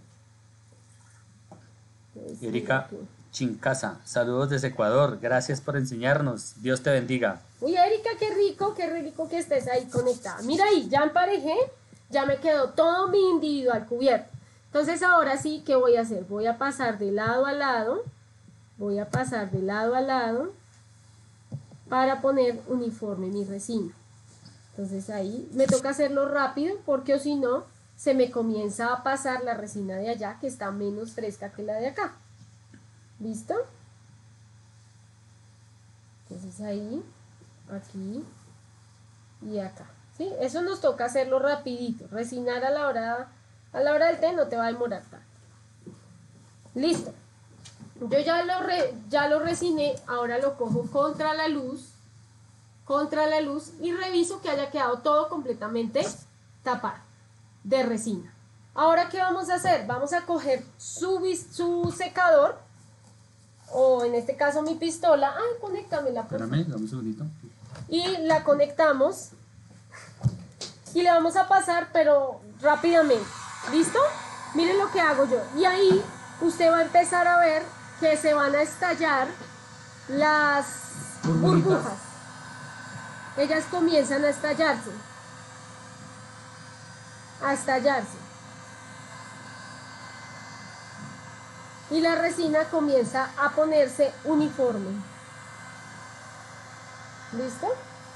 Erika Chincasa, saludos desde Ecuador, gracias por enseñarnos, Dios te bendiga. Uy, Erika, qué rico que estés ahí conectada. Mira ahí, ya emparejé, ya me quedó todo mi individual cubierto. Entonces ahora sí, ¿qué voy a hacer? Voy a pasar de lado a lado, para poner uniforme mi resina. Entonces ahí me toca hacerlo rápido porque o si no, se me comienza a pasar la resina de allá que está menos fresca que la de acá. ¿Listo? Entonces ahí, aquí y acá. ¿Sí? Eso nos toca hacerlo rapidito. Resinar a la hora del té no te va a demorar tanto. Listo. Yo ya lo resiné, ahora lo cojo contra la luz y reviso que haya quedado todo completamente tapado de resina. Ahora, ¿qué vamos a hacer? Vamos a coger su secador, o en este caso mi pistola. Ay, conéctamela. Espérame, dame un segundito. Y la conectamos y le vamos a pasar, pero rápidamente. ¿Listo? Miren lo que hago yo. Y ahí usted va a empezar a ver que se van a estallar las burbujas. Ellas comienzan a estallarse. Y la resina comienza a ponerse uniforme. ¿Listo?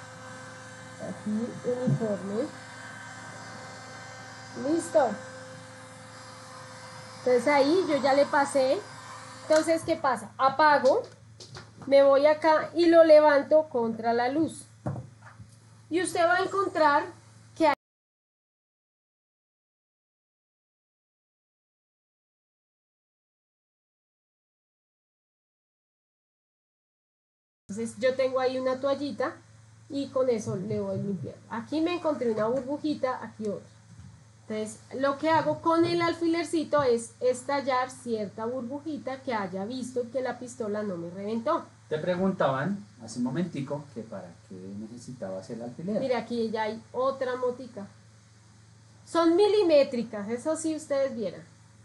Aquí uniforme. Listo. Entonces ahí yo ya le pasé. Entonces, ¿qué pasa? Apago, me voy acá y lo levanto contra la luz. Y usted va a encontrar que hay... Entonces yo tengo ahí una toallita y con eso le voy limpiando. Aquí me encontré una burbujita, aquí otra. Entonces lo que hago con el alfilercito es estallar cierta burbujita que haya visto que la pistola no me reventó. Te preguntaban hace un momentico que para qué necesitabas el alfiler. Mira, aquí ya hay otra motica. Son milimétricas, eso sí ustedes vieran.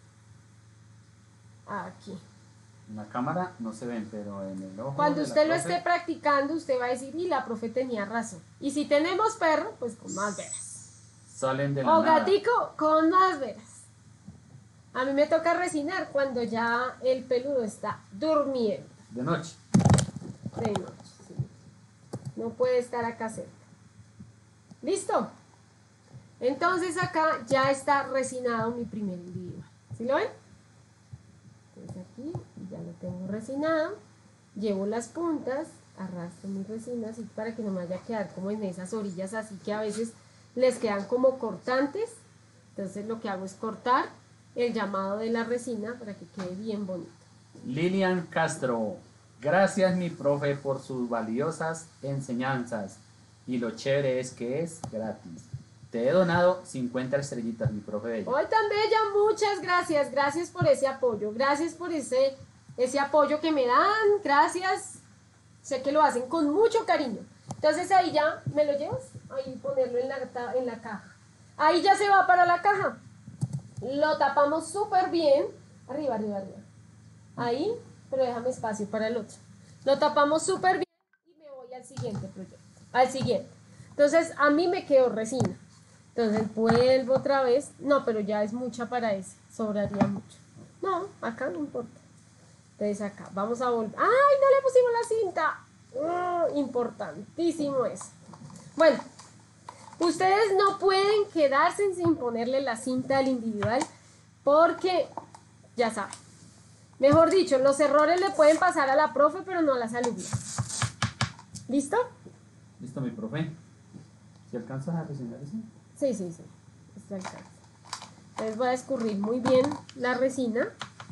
Aquí. En la cámara no se ven, pero en el ojo. Cuando usted lo esté practicando, usted va a decir, y la profe tenía razón. Y si tenemos perro, pues con más veras. Salen de la o nada. gatico, con más veras. A mí me toca resinar cuando ya el peludo está durmiendo. De noche. De noche, sí. No puede estar acá cerca. ¿Listo? Entonces acá ya está resinado mi primer individual. ¿Sí lo ven? Entonces aquí ya lo tengo resinado. Llevo las puntas, arrastro mis resinas y para que no me vaya a quedar como en esas orillas así que a veces les quedan como cortantes. Entonces lo que hago es cortar el llamado de la resina para que quede bien bonito. Lilian Castro, gracias mi profe por sus valiosas enseñanzas y lo chévere es que es gratis. Te he donado 50 estrellitas, mi profe bella. ¡Ay, tan bella! Muchas gracias. Gracias por ese apoyo. Gracias por ese apoyo que me dan. Gracias. Sé que lo hacen con mucho cariño. Entonces ahí ya, ¿me lo llevas? Ahí ponerlo en la caja. Ahí ya se va para la caja. Lo tapamos súper bien. Arriba. Ahí, pero déjame espacio para el otro. Lo tapamos súper bien y me voy al siguiente proyecto. Al siguiente. Entonces a mí me quedó resina. Entonces vuelvo otra vez. No, pero ya es mucha para ese. Sobraría mucho. No, acá no importa. Entonces acá vamos a volver. ¡Ay, no le pusimos la cinta! Importantísimo eso. Bueno, ustedes no pueden quedarse sin ponerle la cinta al individual porque, ya saben, mejor dicho, los errores le pueden pasar a la profe, pero no a las alumnas. ¿Listo? Listo, mi profe. ¿Si alcanzas a resinar eso? Sí. Esto alcanza. Entonces voy a escurrir muy bien la resina.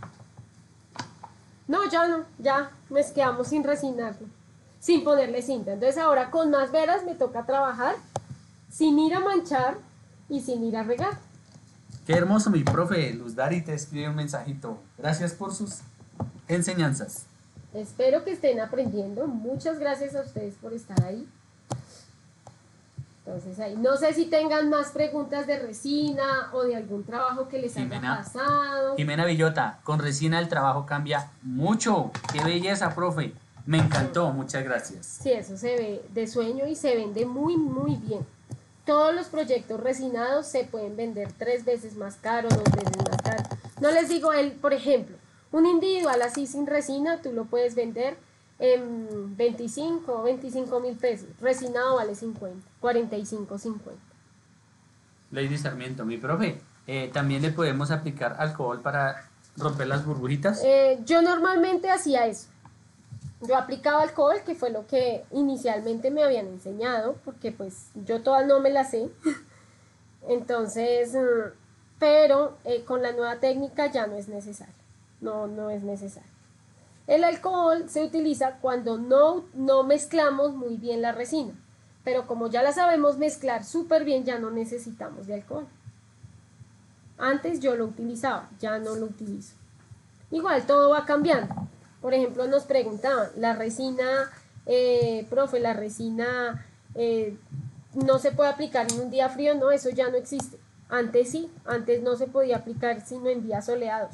No, ya nos quedamos sin resinarlo, sin ponerle cinta. Entonces ahora con más veras me toca trabajar sin ir a manchar y sin ir a regar. Qué hermoso, mi profe. Luz Dari te escribe un mensajito. Gracias por sus enseñanzas. Espero que estén aprendiendo. Muchas gracias a ustedes por estar ahí. Entonces ahí, no sé si tengan más preguntas de resina o de algún trabajo que les haya pasado. Jimena Villota, con resina el trabajo cambia mucho. Qué belleza, profe. Me encantó, muchas gracias. Sí, eso se ve de sueño y se vende muy, muy bien. Todos los proyectos resinados se pueden vender 3 veces más caro, 2 veces más caro. No les digo, por ejemplo, un individual así sin resina, tú lo puedes vender en 25.000 pesos. Resinado vale 45.50. Lady Sarmiento, mi profe, ¿también le podemos aplicar alcohol para romper las burbujitas? Yo normalmente hacía eso. Yo aplicaba alcohol, que fue lo que inicialmente me habían enseñado, porque pues yo todas no me las sé. Entonces, pero con la nueva técnica ya no es necesario. No es necesario. El alcohol se utiliza cuando no mezclamos muy bien la resina, pero como ya la sabemos mezclar súper bien, ya no necesitamos de alcohol. Antes yo lo utilizaba, ya no lo utilizo. Igual todo va cambiando. Por ejemplo, nos preguntaban, la resina, profe, la resina no se puede aplicar en un día frío, no, eso ya no existe. Antes sí, antes no se podía aplicar sino en días soleados.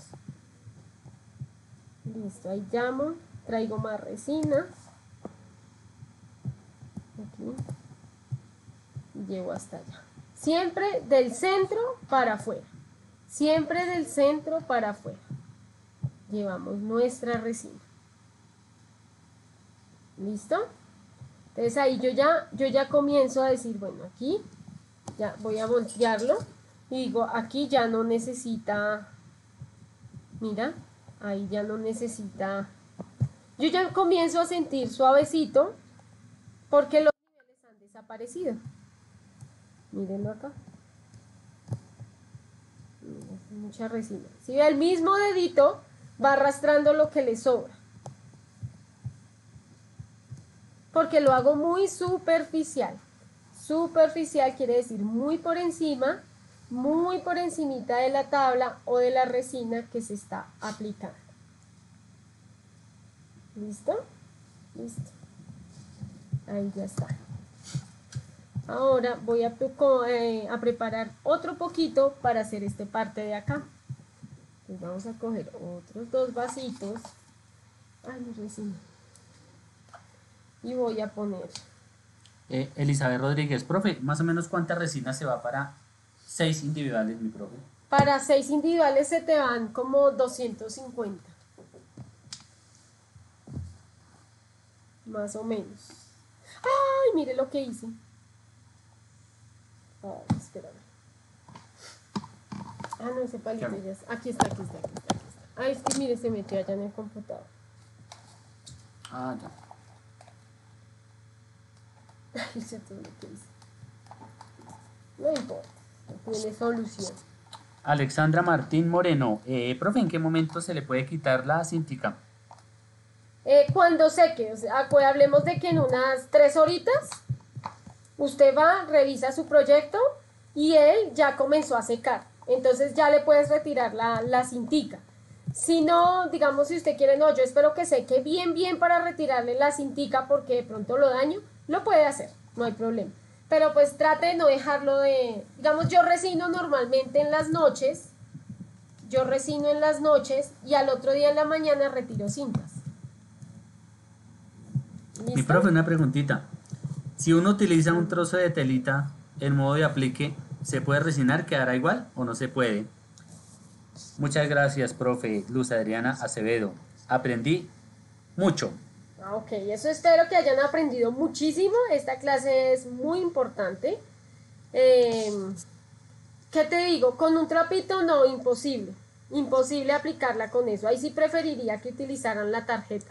Listo, ahí llamo, traigo más resina. Aquí. Llego hasta allá. Siempre del centro para afuera. Siempre del centro para afuera. Llevamos nuestra resina. ¿Listo? Entonces ahí yo ya comienzo a decir, bueno, aquí ya voy a voltearlo y digo, aquí ya no necesita, mira, ahí ya no necesita, yo ya comienzo a sentir suavecito porque los niveles han desaparecido. Mírenlo acá. Mucha resina. Si ve, el mismo dedito va arrastrando lo que le sobra. Porque lo hago muy superficial. Superficial quiere decir muy por encima, muy por encimita de la tabla o de la resina que se está aplicando. ¿Listo? Listo. Ahí ya está. Ahora voy a preparar otro poquito para hacer esta parte de acá. Entonces vamos a coger otros 2 vasitos. Ay, mi resina. Y voy a poner. Elizabeth Rodríguez, profe, más o menos ¿cuánta resina se va para 6 individuales, mi profe? Para 6 individuales se te van como 250. Más o menos. Ay, mire lo que hice. Ay, espérame. Ah, no, ese palito ya está. Aquí está. Ay, es que mire, se metió allá en el computador. Ah, ya. Ay, ya todo lo que hice. No importa, no tiene solución. Alexandra Martín Moreno, profe, ¿en qué momento se le puede quitar la cintica? Cuando seque, o sea, hablemos de que en unas 3 horitas usted va, revisa su proyecto y él ya comenzó a secar. Entonces ya le puedes retirar la cintica. Si no, digamos, si usted quiere, no, yo espero que seque bien para retirarle la cintica porque de pronto lo daño, lo puede hacer, no hay problema. Pero pues trate de no dejarlo digamos, yo resino normalmente en las noches, y al otro día en la mañana retiro cintas. ¿Listo? Mi profe, una preguntita. Si uno utiliza un trozo de telita en modo de aplique, ¿se puede resinar? ¿Quedará igual o no se puede? Muchas gracias, profe Luz Adriana Acevedo. Aprendí mucho. Ok, eso espero que hayan aprendido muchísimo. Esta clase es muy importante. ¿Qué te digo? Con un trapito no, imposible. Imposible aplicarla con eso. Ahí sí preferiría que utilizaran la tarjeta.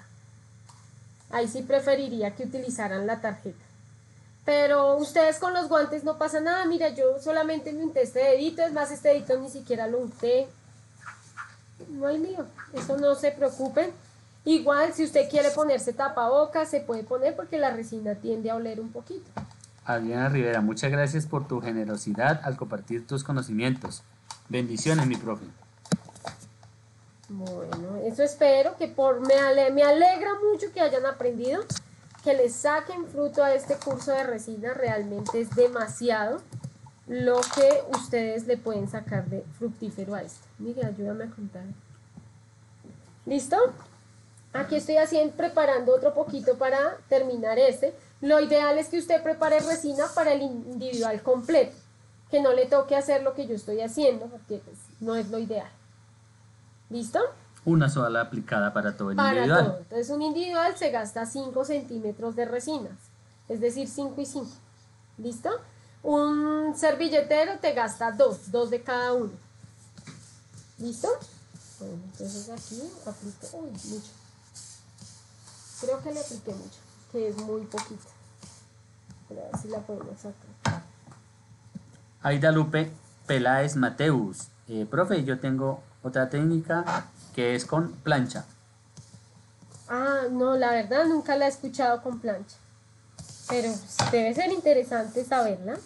Pero ustedes con los guantes no pasa nada. Mira, yo solamente me unté este dedito. Es más, este dedito ni siquiera lo unté. No hay lío. Eso no se preocupen. Igual, si usted quiere ponerse tapabocas, se puede poner porque la resina tiende a oler un poquito. Adriana Rivera, muchas gracias por tu generosidad al compartir tus conocimientos. Bendiciones, mi profe. Bueno, eso espero, que me alegra mucho que hayan aprendido, que les saquen fruto a este curso de resina. Realmente es demasiado lo que ustedes le pueden sacar de fructífero a esto. Miguel, ayúdame a contar. ¿Listo? Aquí estoy preparando otro poquito para terminar este. Lo ideal es que usted prepare resina para el individual completo, que no le toque hacer lo que yo estoy haciendo, porque pues, no es lo ideal. ¿Listo? Una sola aplicada para todo el para individual. Todo. Entonces un individual se gasta 5 centímetros de resinas, es decir, 5 y 5. ¿Listo? Un servilletero te gasta 2 de cada uno. ¿Listo? Bueno, entonces aquí aplico, mucho. Creo que le apliqué mucho, que es muy poquito. Pero a ver si la podemos sacar. Aida Lupe Peláez Mateus. Profe, yo tengo otra técnica que es con plancha. No, la verdad nunca la he escuchado con plancha. Pero debe ser interesante saberla.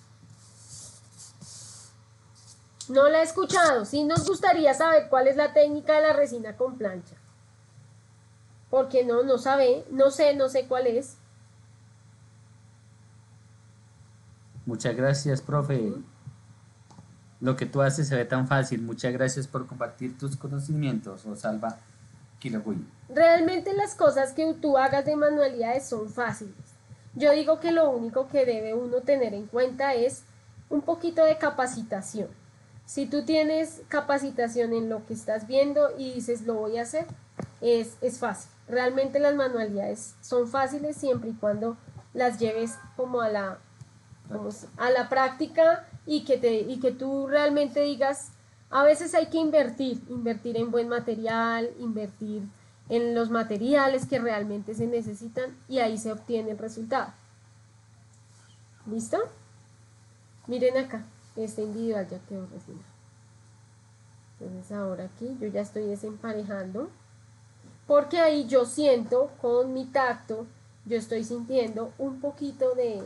No la he escuchado. Sí nos gustaría saber cuál es la técnica de la resina con plancha. Porque no sé cuál es. Muchas gracias, profe. Lo que tú haces se ve tan fácil. Muchas gracias por compartir tus conocimientos, Rosalba Quilogüey. Realmente las cosas que tú hagas de manualidades son fáciles. Yo digo que lo único que debe uno tener en cuenta es un poquito de capacitación. Si tú tienes capacitación en lo que estás viendo y dices lo voy a hacer, es fácil. Realmente las manualidades son fáciles siempre y cuando las lleves como a la práctica y que tú realmente digas, a veces hay que invertir en buen material, invertir en los materiales que realmente se necesitan y ahí se obtiene el resultado. ¿Listo? Miren acá, este individual ya quedó refinado. Entonces ahora aquí yo ya estoy desemparejando, porque ahí yo siento con mi tacto, yo estoy sintiendo un poquito de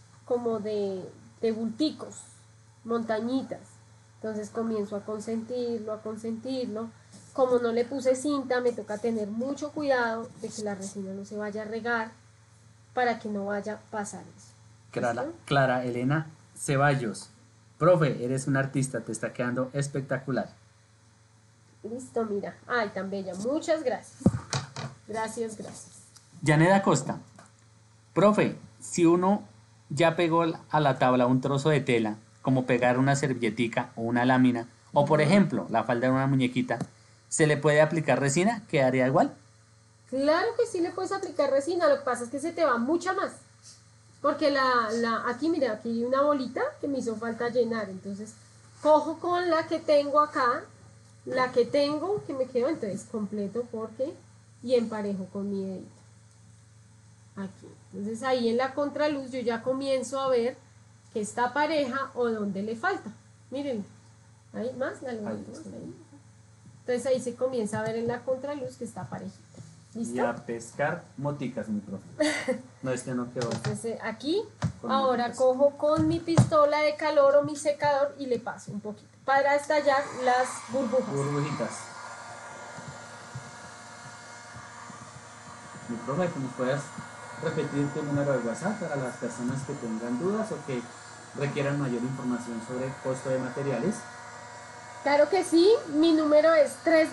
bulticos, montañitas. Entonces comienzo a consentirlo. Como no le puse cinta, me toca tener mucho cuidado de que la resina no se vaya a regar para que no vaya a pasar eso. Clara Elena Ceballos. Profe, eres un artista, te está quedando espectacular. Listo, mira. Ay, tan bella. Muchas gracias. Gracias. Yaneda Costa. Profe, si uno ya pegó a la tabla un trozo de tela, como pegar una servilletica o una lámina, o por ejemplo, la falda de una muñequita, ¿se le puede aplicar resina? ¿Quedaría igual? Claro que sí le puedes aplicar resina, lo que pasa es que se te va mucha más. Porque aquí, mira, aquí hay una bolita que me hizo falta llenar, entonces cojo con la que tengo acá, que me quedó, entonces completo y emparejo con mi dedito. Aquí, entonces ahí en la contraluz yo ya comienzo a ver que está pareja o donde le falta. Miren, ahí más, dale más ahí. Entonces ahí se comienza a ver en la contraluz que está parejita. ¿Listo? Y a pescar moticas, mi profe. No, no quedó. Entonces aquí, ahora cojo con mi pistola de calor o mi secador y le paso un poquito para estallar las burbujitas. Mi profe, ¿cómo puedas repetir tu número de WhatsApp para las personas que tengan dudas o que requieran mayor información sobre el costo de materiales? Claro que sí, mi número es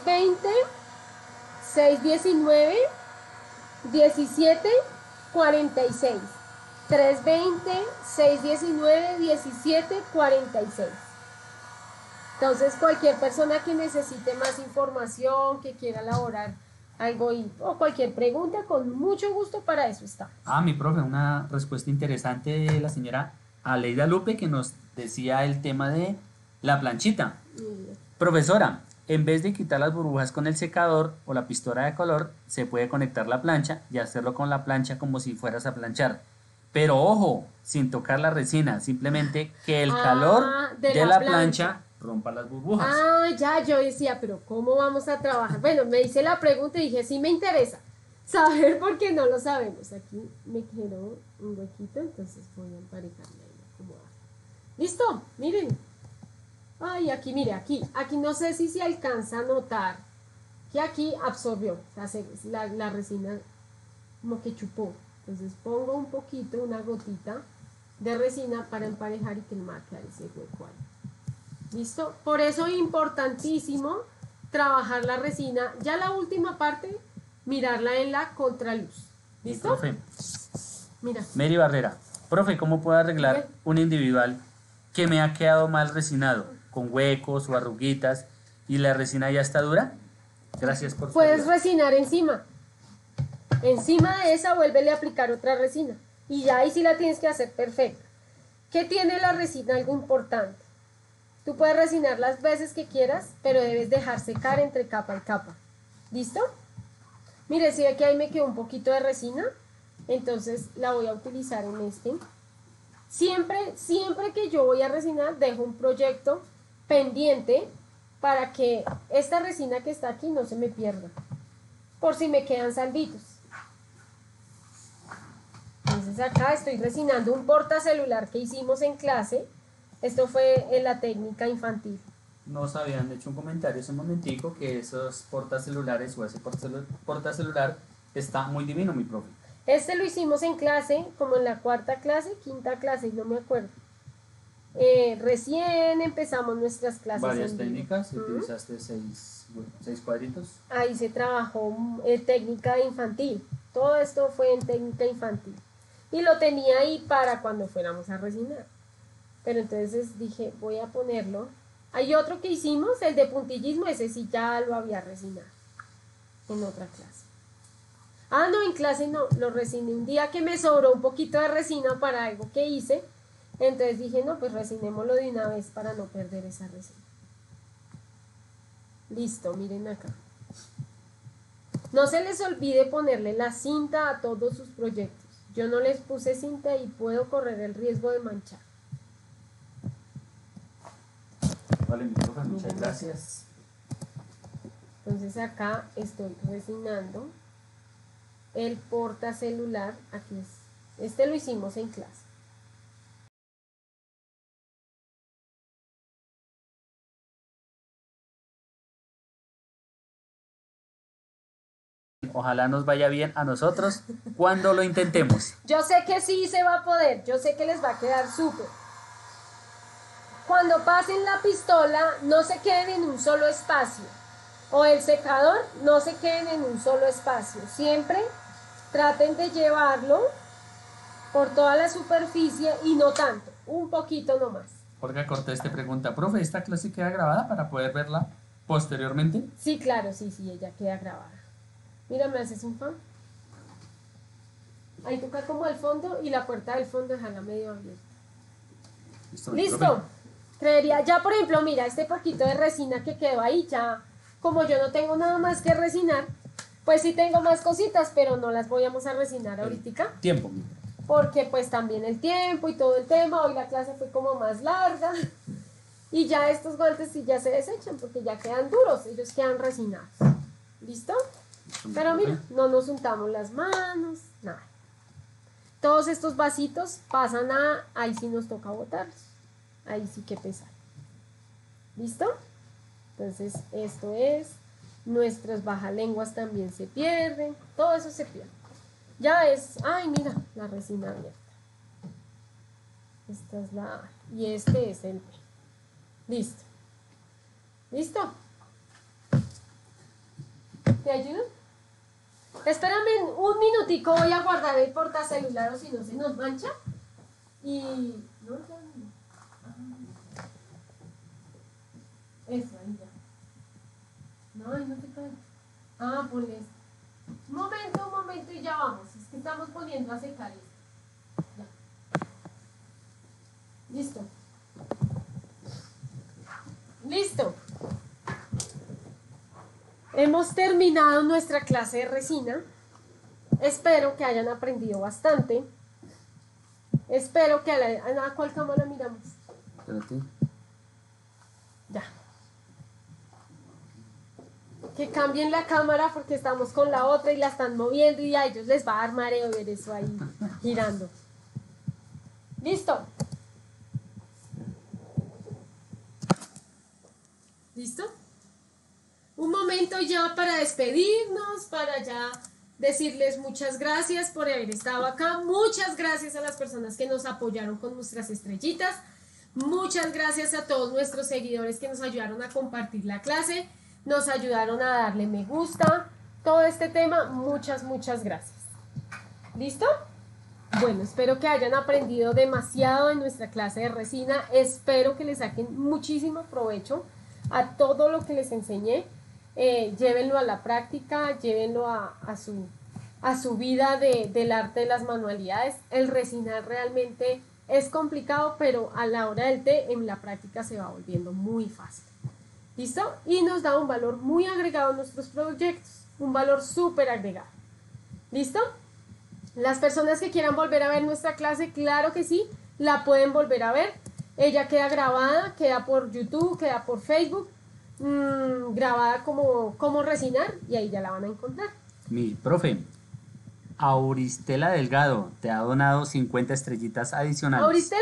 320-619-1746. 320-619-1746. Entonces cualquier persona que necesite más información, que quiera elaborar algo o cualquier pregunta, con mucho gusto para eso está. Mi profe, una respuesta interesante de la señora Aleida Lupe que nos decía el tema de la planchita. Profesora, en vez de quitar las burbujas con el secador o la pistola de color, se puede conectar la plancha y hacerlo con la plancha como si fueras a planchar. Pero ojo, sin tocar la resina, simplemente que el calor de la plancha rompa las burbujas. Ya, yo decía, pero ¿cómo vamos a trabajar? Bueno, me hice la pregunta y dije, sí me interesa saber porque no lo sabemos. Aquí me quedó un huequito, entonces voy a emparejarle ahí, acomodar. ¿Listo? Miren. Aquí, mire, aquí no sé si se alcanza a notar que aquí absorbió, o sea, la resina como que chupó. Entonces pongo un poquito, una gotita de resina para emparejar y que el marque ese hueco ahí. ¿Listo? Por eso es importantísimo trabajar la resina. Ya la última parte, mirarla en la contraluz. ¿Listo? Profe. Mira. Mary Barrera. Profe, ¿cómo puedo arreglar Bien. un individual que me ha quedado mal resinado, con huecos o arruguitas, y la resina ya está dura? Gracias por su Puedes ayuda. resinar encima. Encima de esa, vuélvele a aplicar otra resina. Y ya ahí sí la tienes que hacer perfecta. ¿Qué tiene la resina? Algo importante. Tú puedes resinar las veces que quieras, pero debes dejar secar entre capa y capa. ¿Listo? Mire, si ve que ahí me quedó un poquito de resina, entonces la voy a utilizar en este. Siempre que yo voy a resinar, dejo un proyecto pendiente para que esta resina que está aquí no se me pierda, por si me quedan salditos. Entonces acá estoy resinando un portacelular que hicimos en clase. Esto fue en la técnica infantil. Nos habían hecho un comentario hace un momentico que esos portacelulares o ese portacelular está muy divino, mi profe. Este lo hicimos en clase, como en la cuarta clase, quinta clase, no me acuerdo. Recién empezamos nuestras clases. Varias técnicas, utilizaste 6 cuadritos. Ahí se trabajó técnica infantil. Todo esto fue en técnica infantil. Y lo tenía ahí para cuando fuéramos a resinar. Pero entonces dije, voy a ponerlo. Hay otro que hicimos, el de puntillismo, ese sí ya lo había resinado en otra clase. Ah, no, en clase no, lo resiné un día que me sobró un poquito de resina para algo que hice. Entonces dije, no, pues resinémoslo de una vez para no perder esa resina. Listo, miren acá. No se les olvide ponerle la cinta a todos sus proyectos. Yo no les puse cinta y puedo correr el riesgo de manchar. Vale, mi profe, muchas gracias. Entonces acá estoy resinando el portacelular. Aquí es. Este lo hicimos en clase. Ojalá nos vaya bien a nosotros cuando lo intentemos. Yo sé que sí se va a poder, yo sé que les va a quedar súper. Cuando pasen la pistola, no se queden en un solo espacio. O el secador, no se queden en un solo espacio. Siempre traten de llevarlo por toda la superficie y no tanto, un poquito nomás. Olga Cortés te pregunta, profe, ¿esta clase queda grabada para poder verla posteriormente? Sí, claro, sí, ella queda grabada. Mira, me haces un fan. Ahí toca como al fondo y la puerta del fondo dejarla medio abierta. Listo. Creería, ya por ejemplo, mira, este poquito de resina que quedó ahí, ya como yo no tengo nada más que resinar, pues sí tengo más cositas, pero no las vamos a resinar ahorita. Tiempo. Porque pues también el tiempo y todo el tema, hoy la clase fue como más larga y ya estos guantes sí ya se desechan porque ya quedan duros, ellos quedan resinados. ¿Listo? Pero mira, no nos untamos las manos, nada. Todos estos vasitos pasan ahí sí nos toca botarlos. Ahí sí que pesar. ¿Listo? Entonces esto es, nuestras bajalenguas también se pierden, todo eso se pierde. Ya es, ay mira, la resina abierta. Esta es la A y este es el B. Listo. ¿Listo? ¿Te ayudo? Espérame un minutico, voy a guardar el portacelular o si no se nos mancha. Y... no, ya no. Eso, ahí ya. No, ahí no te cae. Ah, ponle esto. Un momento y ya vamos. Es que estamos poniendo a secar esto. Ya. Listo. Listo. Hemos terminado nuestra clase de resina. Espero que hayan aprendido bastante. Espero que ¿a cuál cámara miramos? Espérate. Ya. Que cambien la cámara porque estamos con la otra y la están moviendo y a ellos les va a dar mareo ver eso ahí girando. ¿Listo? ¿Listo? un momento ya para despedirnos, para ya decirles muchas gracias por haber estado acá. Muchas gracias a las personas que nos apoyaron con nuestras estrellitas. Muchas gracias a todos nuestros seguidores que nos ayudaron a compartir la clase, nos ayudaron a darle me gusta, todo este tema. Muchas gracias. ¿Listo? Bueno, espero que hayan aprendido demasiado en nuestra clase de resina. Espero que les saquen muchísimo provecho a todo lo que les enseñé. Llévenlo a la práctica, llévenlo a su vida del arte de las manualidades. El resinar realmente es complicado, pero a la hora del té en la práctica se va volviendo muy fácil. ¿Listo? Y nos da un valor muy agregado a nuestros proyectos, un valor súper agregado. ¿Listo? Las personas que quieran volver a ver nuestra clase, claro que sí, la pueden volver a ver. Ella queda grabada, queda por YouTube, queda por Facebook, grabada como resinar, y ahí ya la van a encontrar. Mi profe, Auristela Delgado te ha donado 50 estrellitas adicionales. Auristela,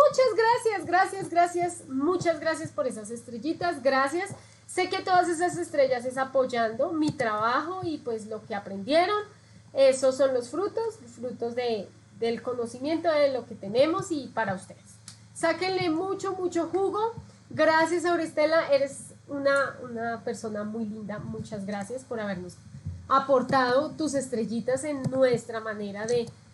muchas gracias, muchas gracias por esas estrellitas, gracias. Sé que todas esas estrellas es apoyando mi trabajo y pues lo que aprendieron. Esos son los frutos del conocimiento de lo que tenemos y para ustedes. Sáquenle mucho jugo. Gracias, Auristela, eres una persona muy linda. Muchas gracias por habernos aportado tus estrellitas en nuestra manera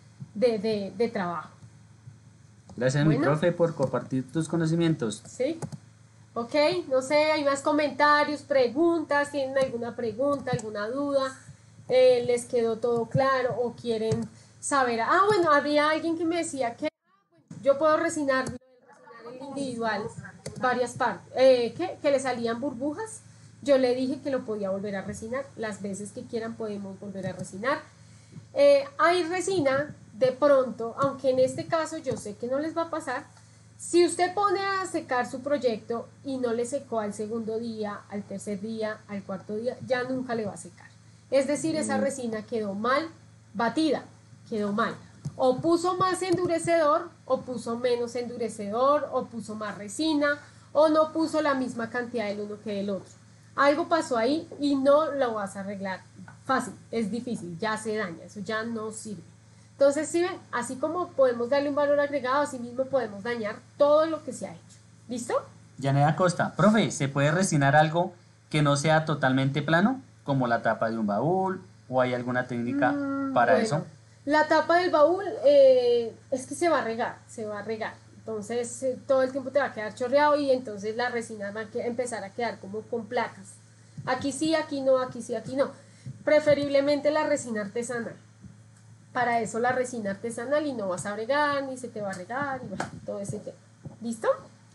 de trabajo. Gracias, mi profe, por compartir tus conocimientos. Sí. Ok, no sé, hay más comentarios, preguntas, ¿tienen alguna pregunta, alguna duda? ¿Les quedó todo claro o quieren saber? Bueno, había alguien que me decía que yo puedo resinar el individual varias partes, que le salían burbujas. Yo le dije que lo podía volver a resinar, las veces que quieran podemos volver a resinar. Hay resina de pronto, aunque en este caso yo sé que no les va a pasar. Si usted pone a secar su proyecto y no le secó al segundo día, al tercer día, al cuarto día, ya nunca le va a secar. Es decir, esa resina quedó mal batida, quedó mal. O puso más endurecedor, o puso menos endurecedor, o puso más resina, o no puso la misma cantidad del uno que del otro. Algo pasó ahí y no lo vas a arreglar fácil, es difícil, ya se daña, eso ya no sirve. Entonces, ¿sí ven? Así como podemos darle un valor agregado, así mismo podemos dañar todo lo que se ha hecho. ¿Listo? Yaneda Costa, profe, ¿se puede resinar algo que no sea totalmente plano? Como la tapa de un baúl, o hay alguna técnica para eso. La tapa del baúl es que se va a regar, entonces todo el tiempo te va a quedar chorreado y entonces la resina va a empezar a quedar como con placas. Aquí sí, aquí no, aquí sí, aquí no. Preferiblemente la resina artesanal. Para eso la resina artesanal y no vas a regar, ni se te va a regar, y bueno, todo ese tema. ¿Listo?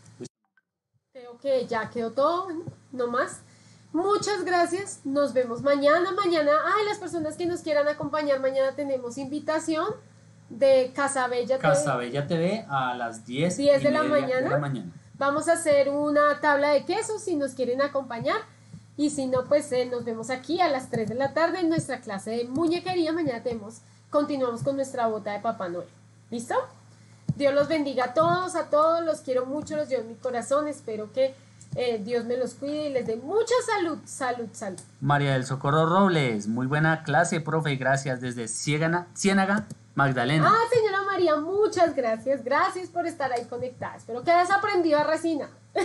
Creo que ya quedó todo, no más. Muchas gracias, nos vemos mañana. Las personas que nos quieran acompañar, mañana tenemos invitación de Casabella TV. Casabella TV a las 10 de la mañana. Vamos a hacer una tabla de quesos si nos quieren acompañar. Y si no, pues nos vemos aquí a las 3 de la tarde en nuestra clase de muñequería. Mañana continuamos con nuestra bota de Papá Noel. ¿Listo? Dios los bendiga a todos, los quiero mucho, los llevo en mi corazón. Espero que Dios me los cuide y les dé mucha salud. María del Socorro Robles, muy buena clase, profe, gracias desde Ciénaga, Magdalena. Señora María, muchas gracias por estar ahí conectada. Espero que hayas aprendido a resinar.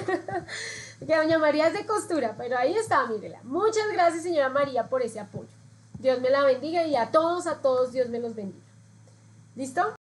Que doña María es de costura, pero ahí está, mírela. Muchas gracias, señora María, por ese apoyo. Dios me la bendiga y a todos Dios me los bendiga. ¿Listo?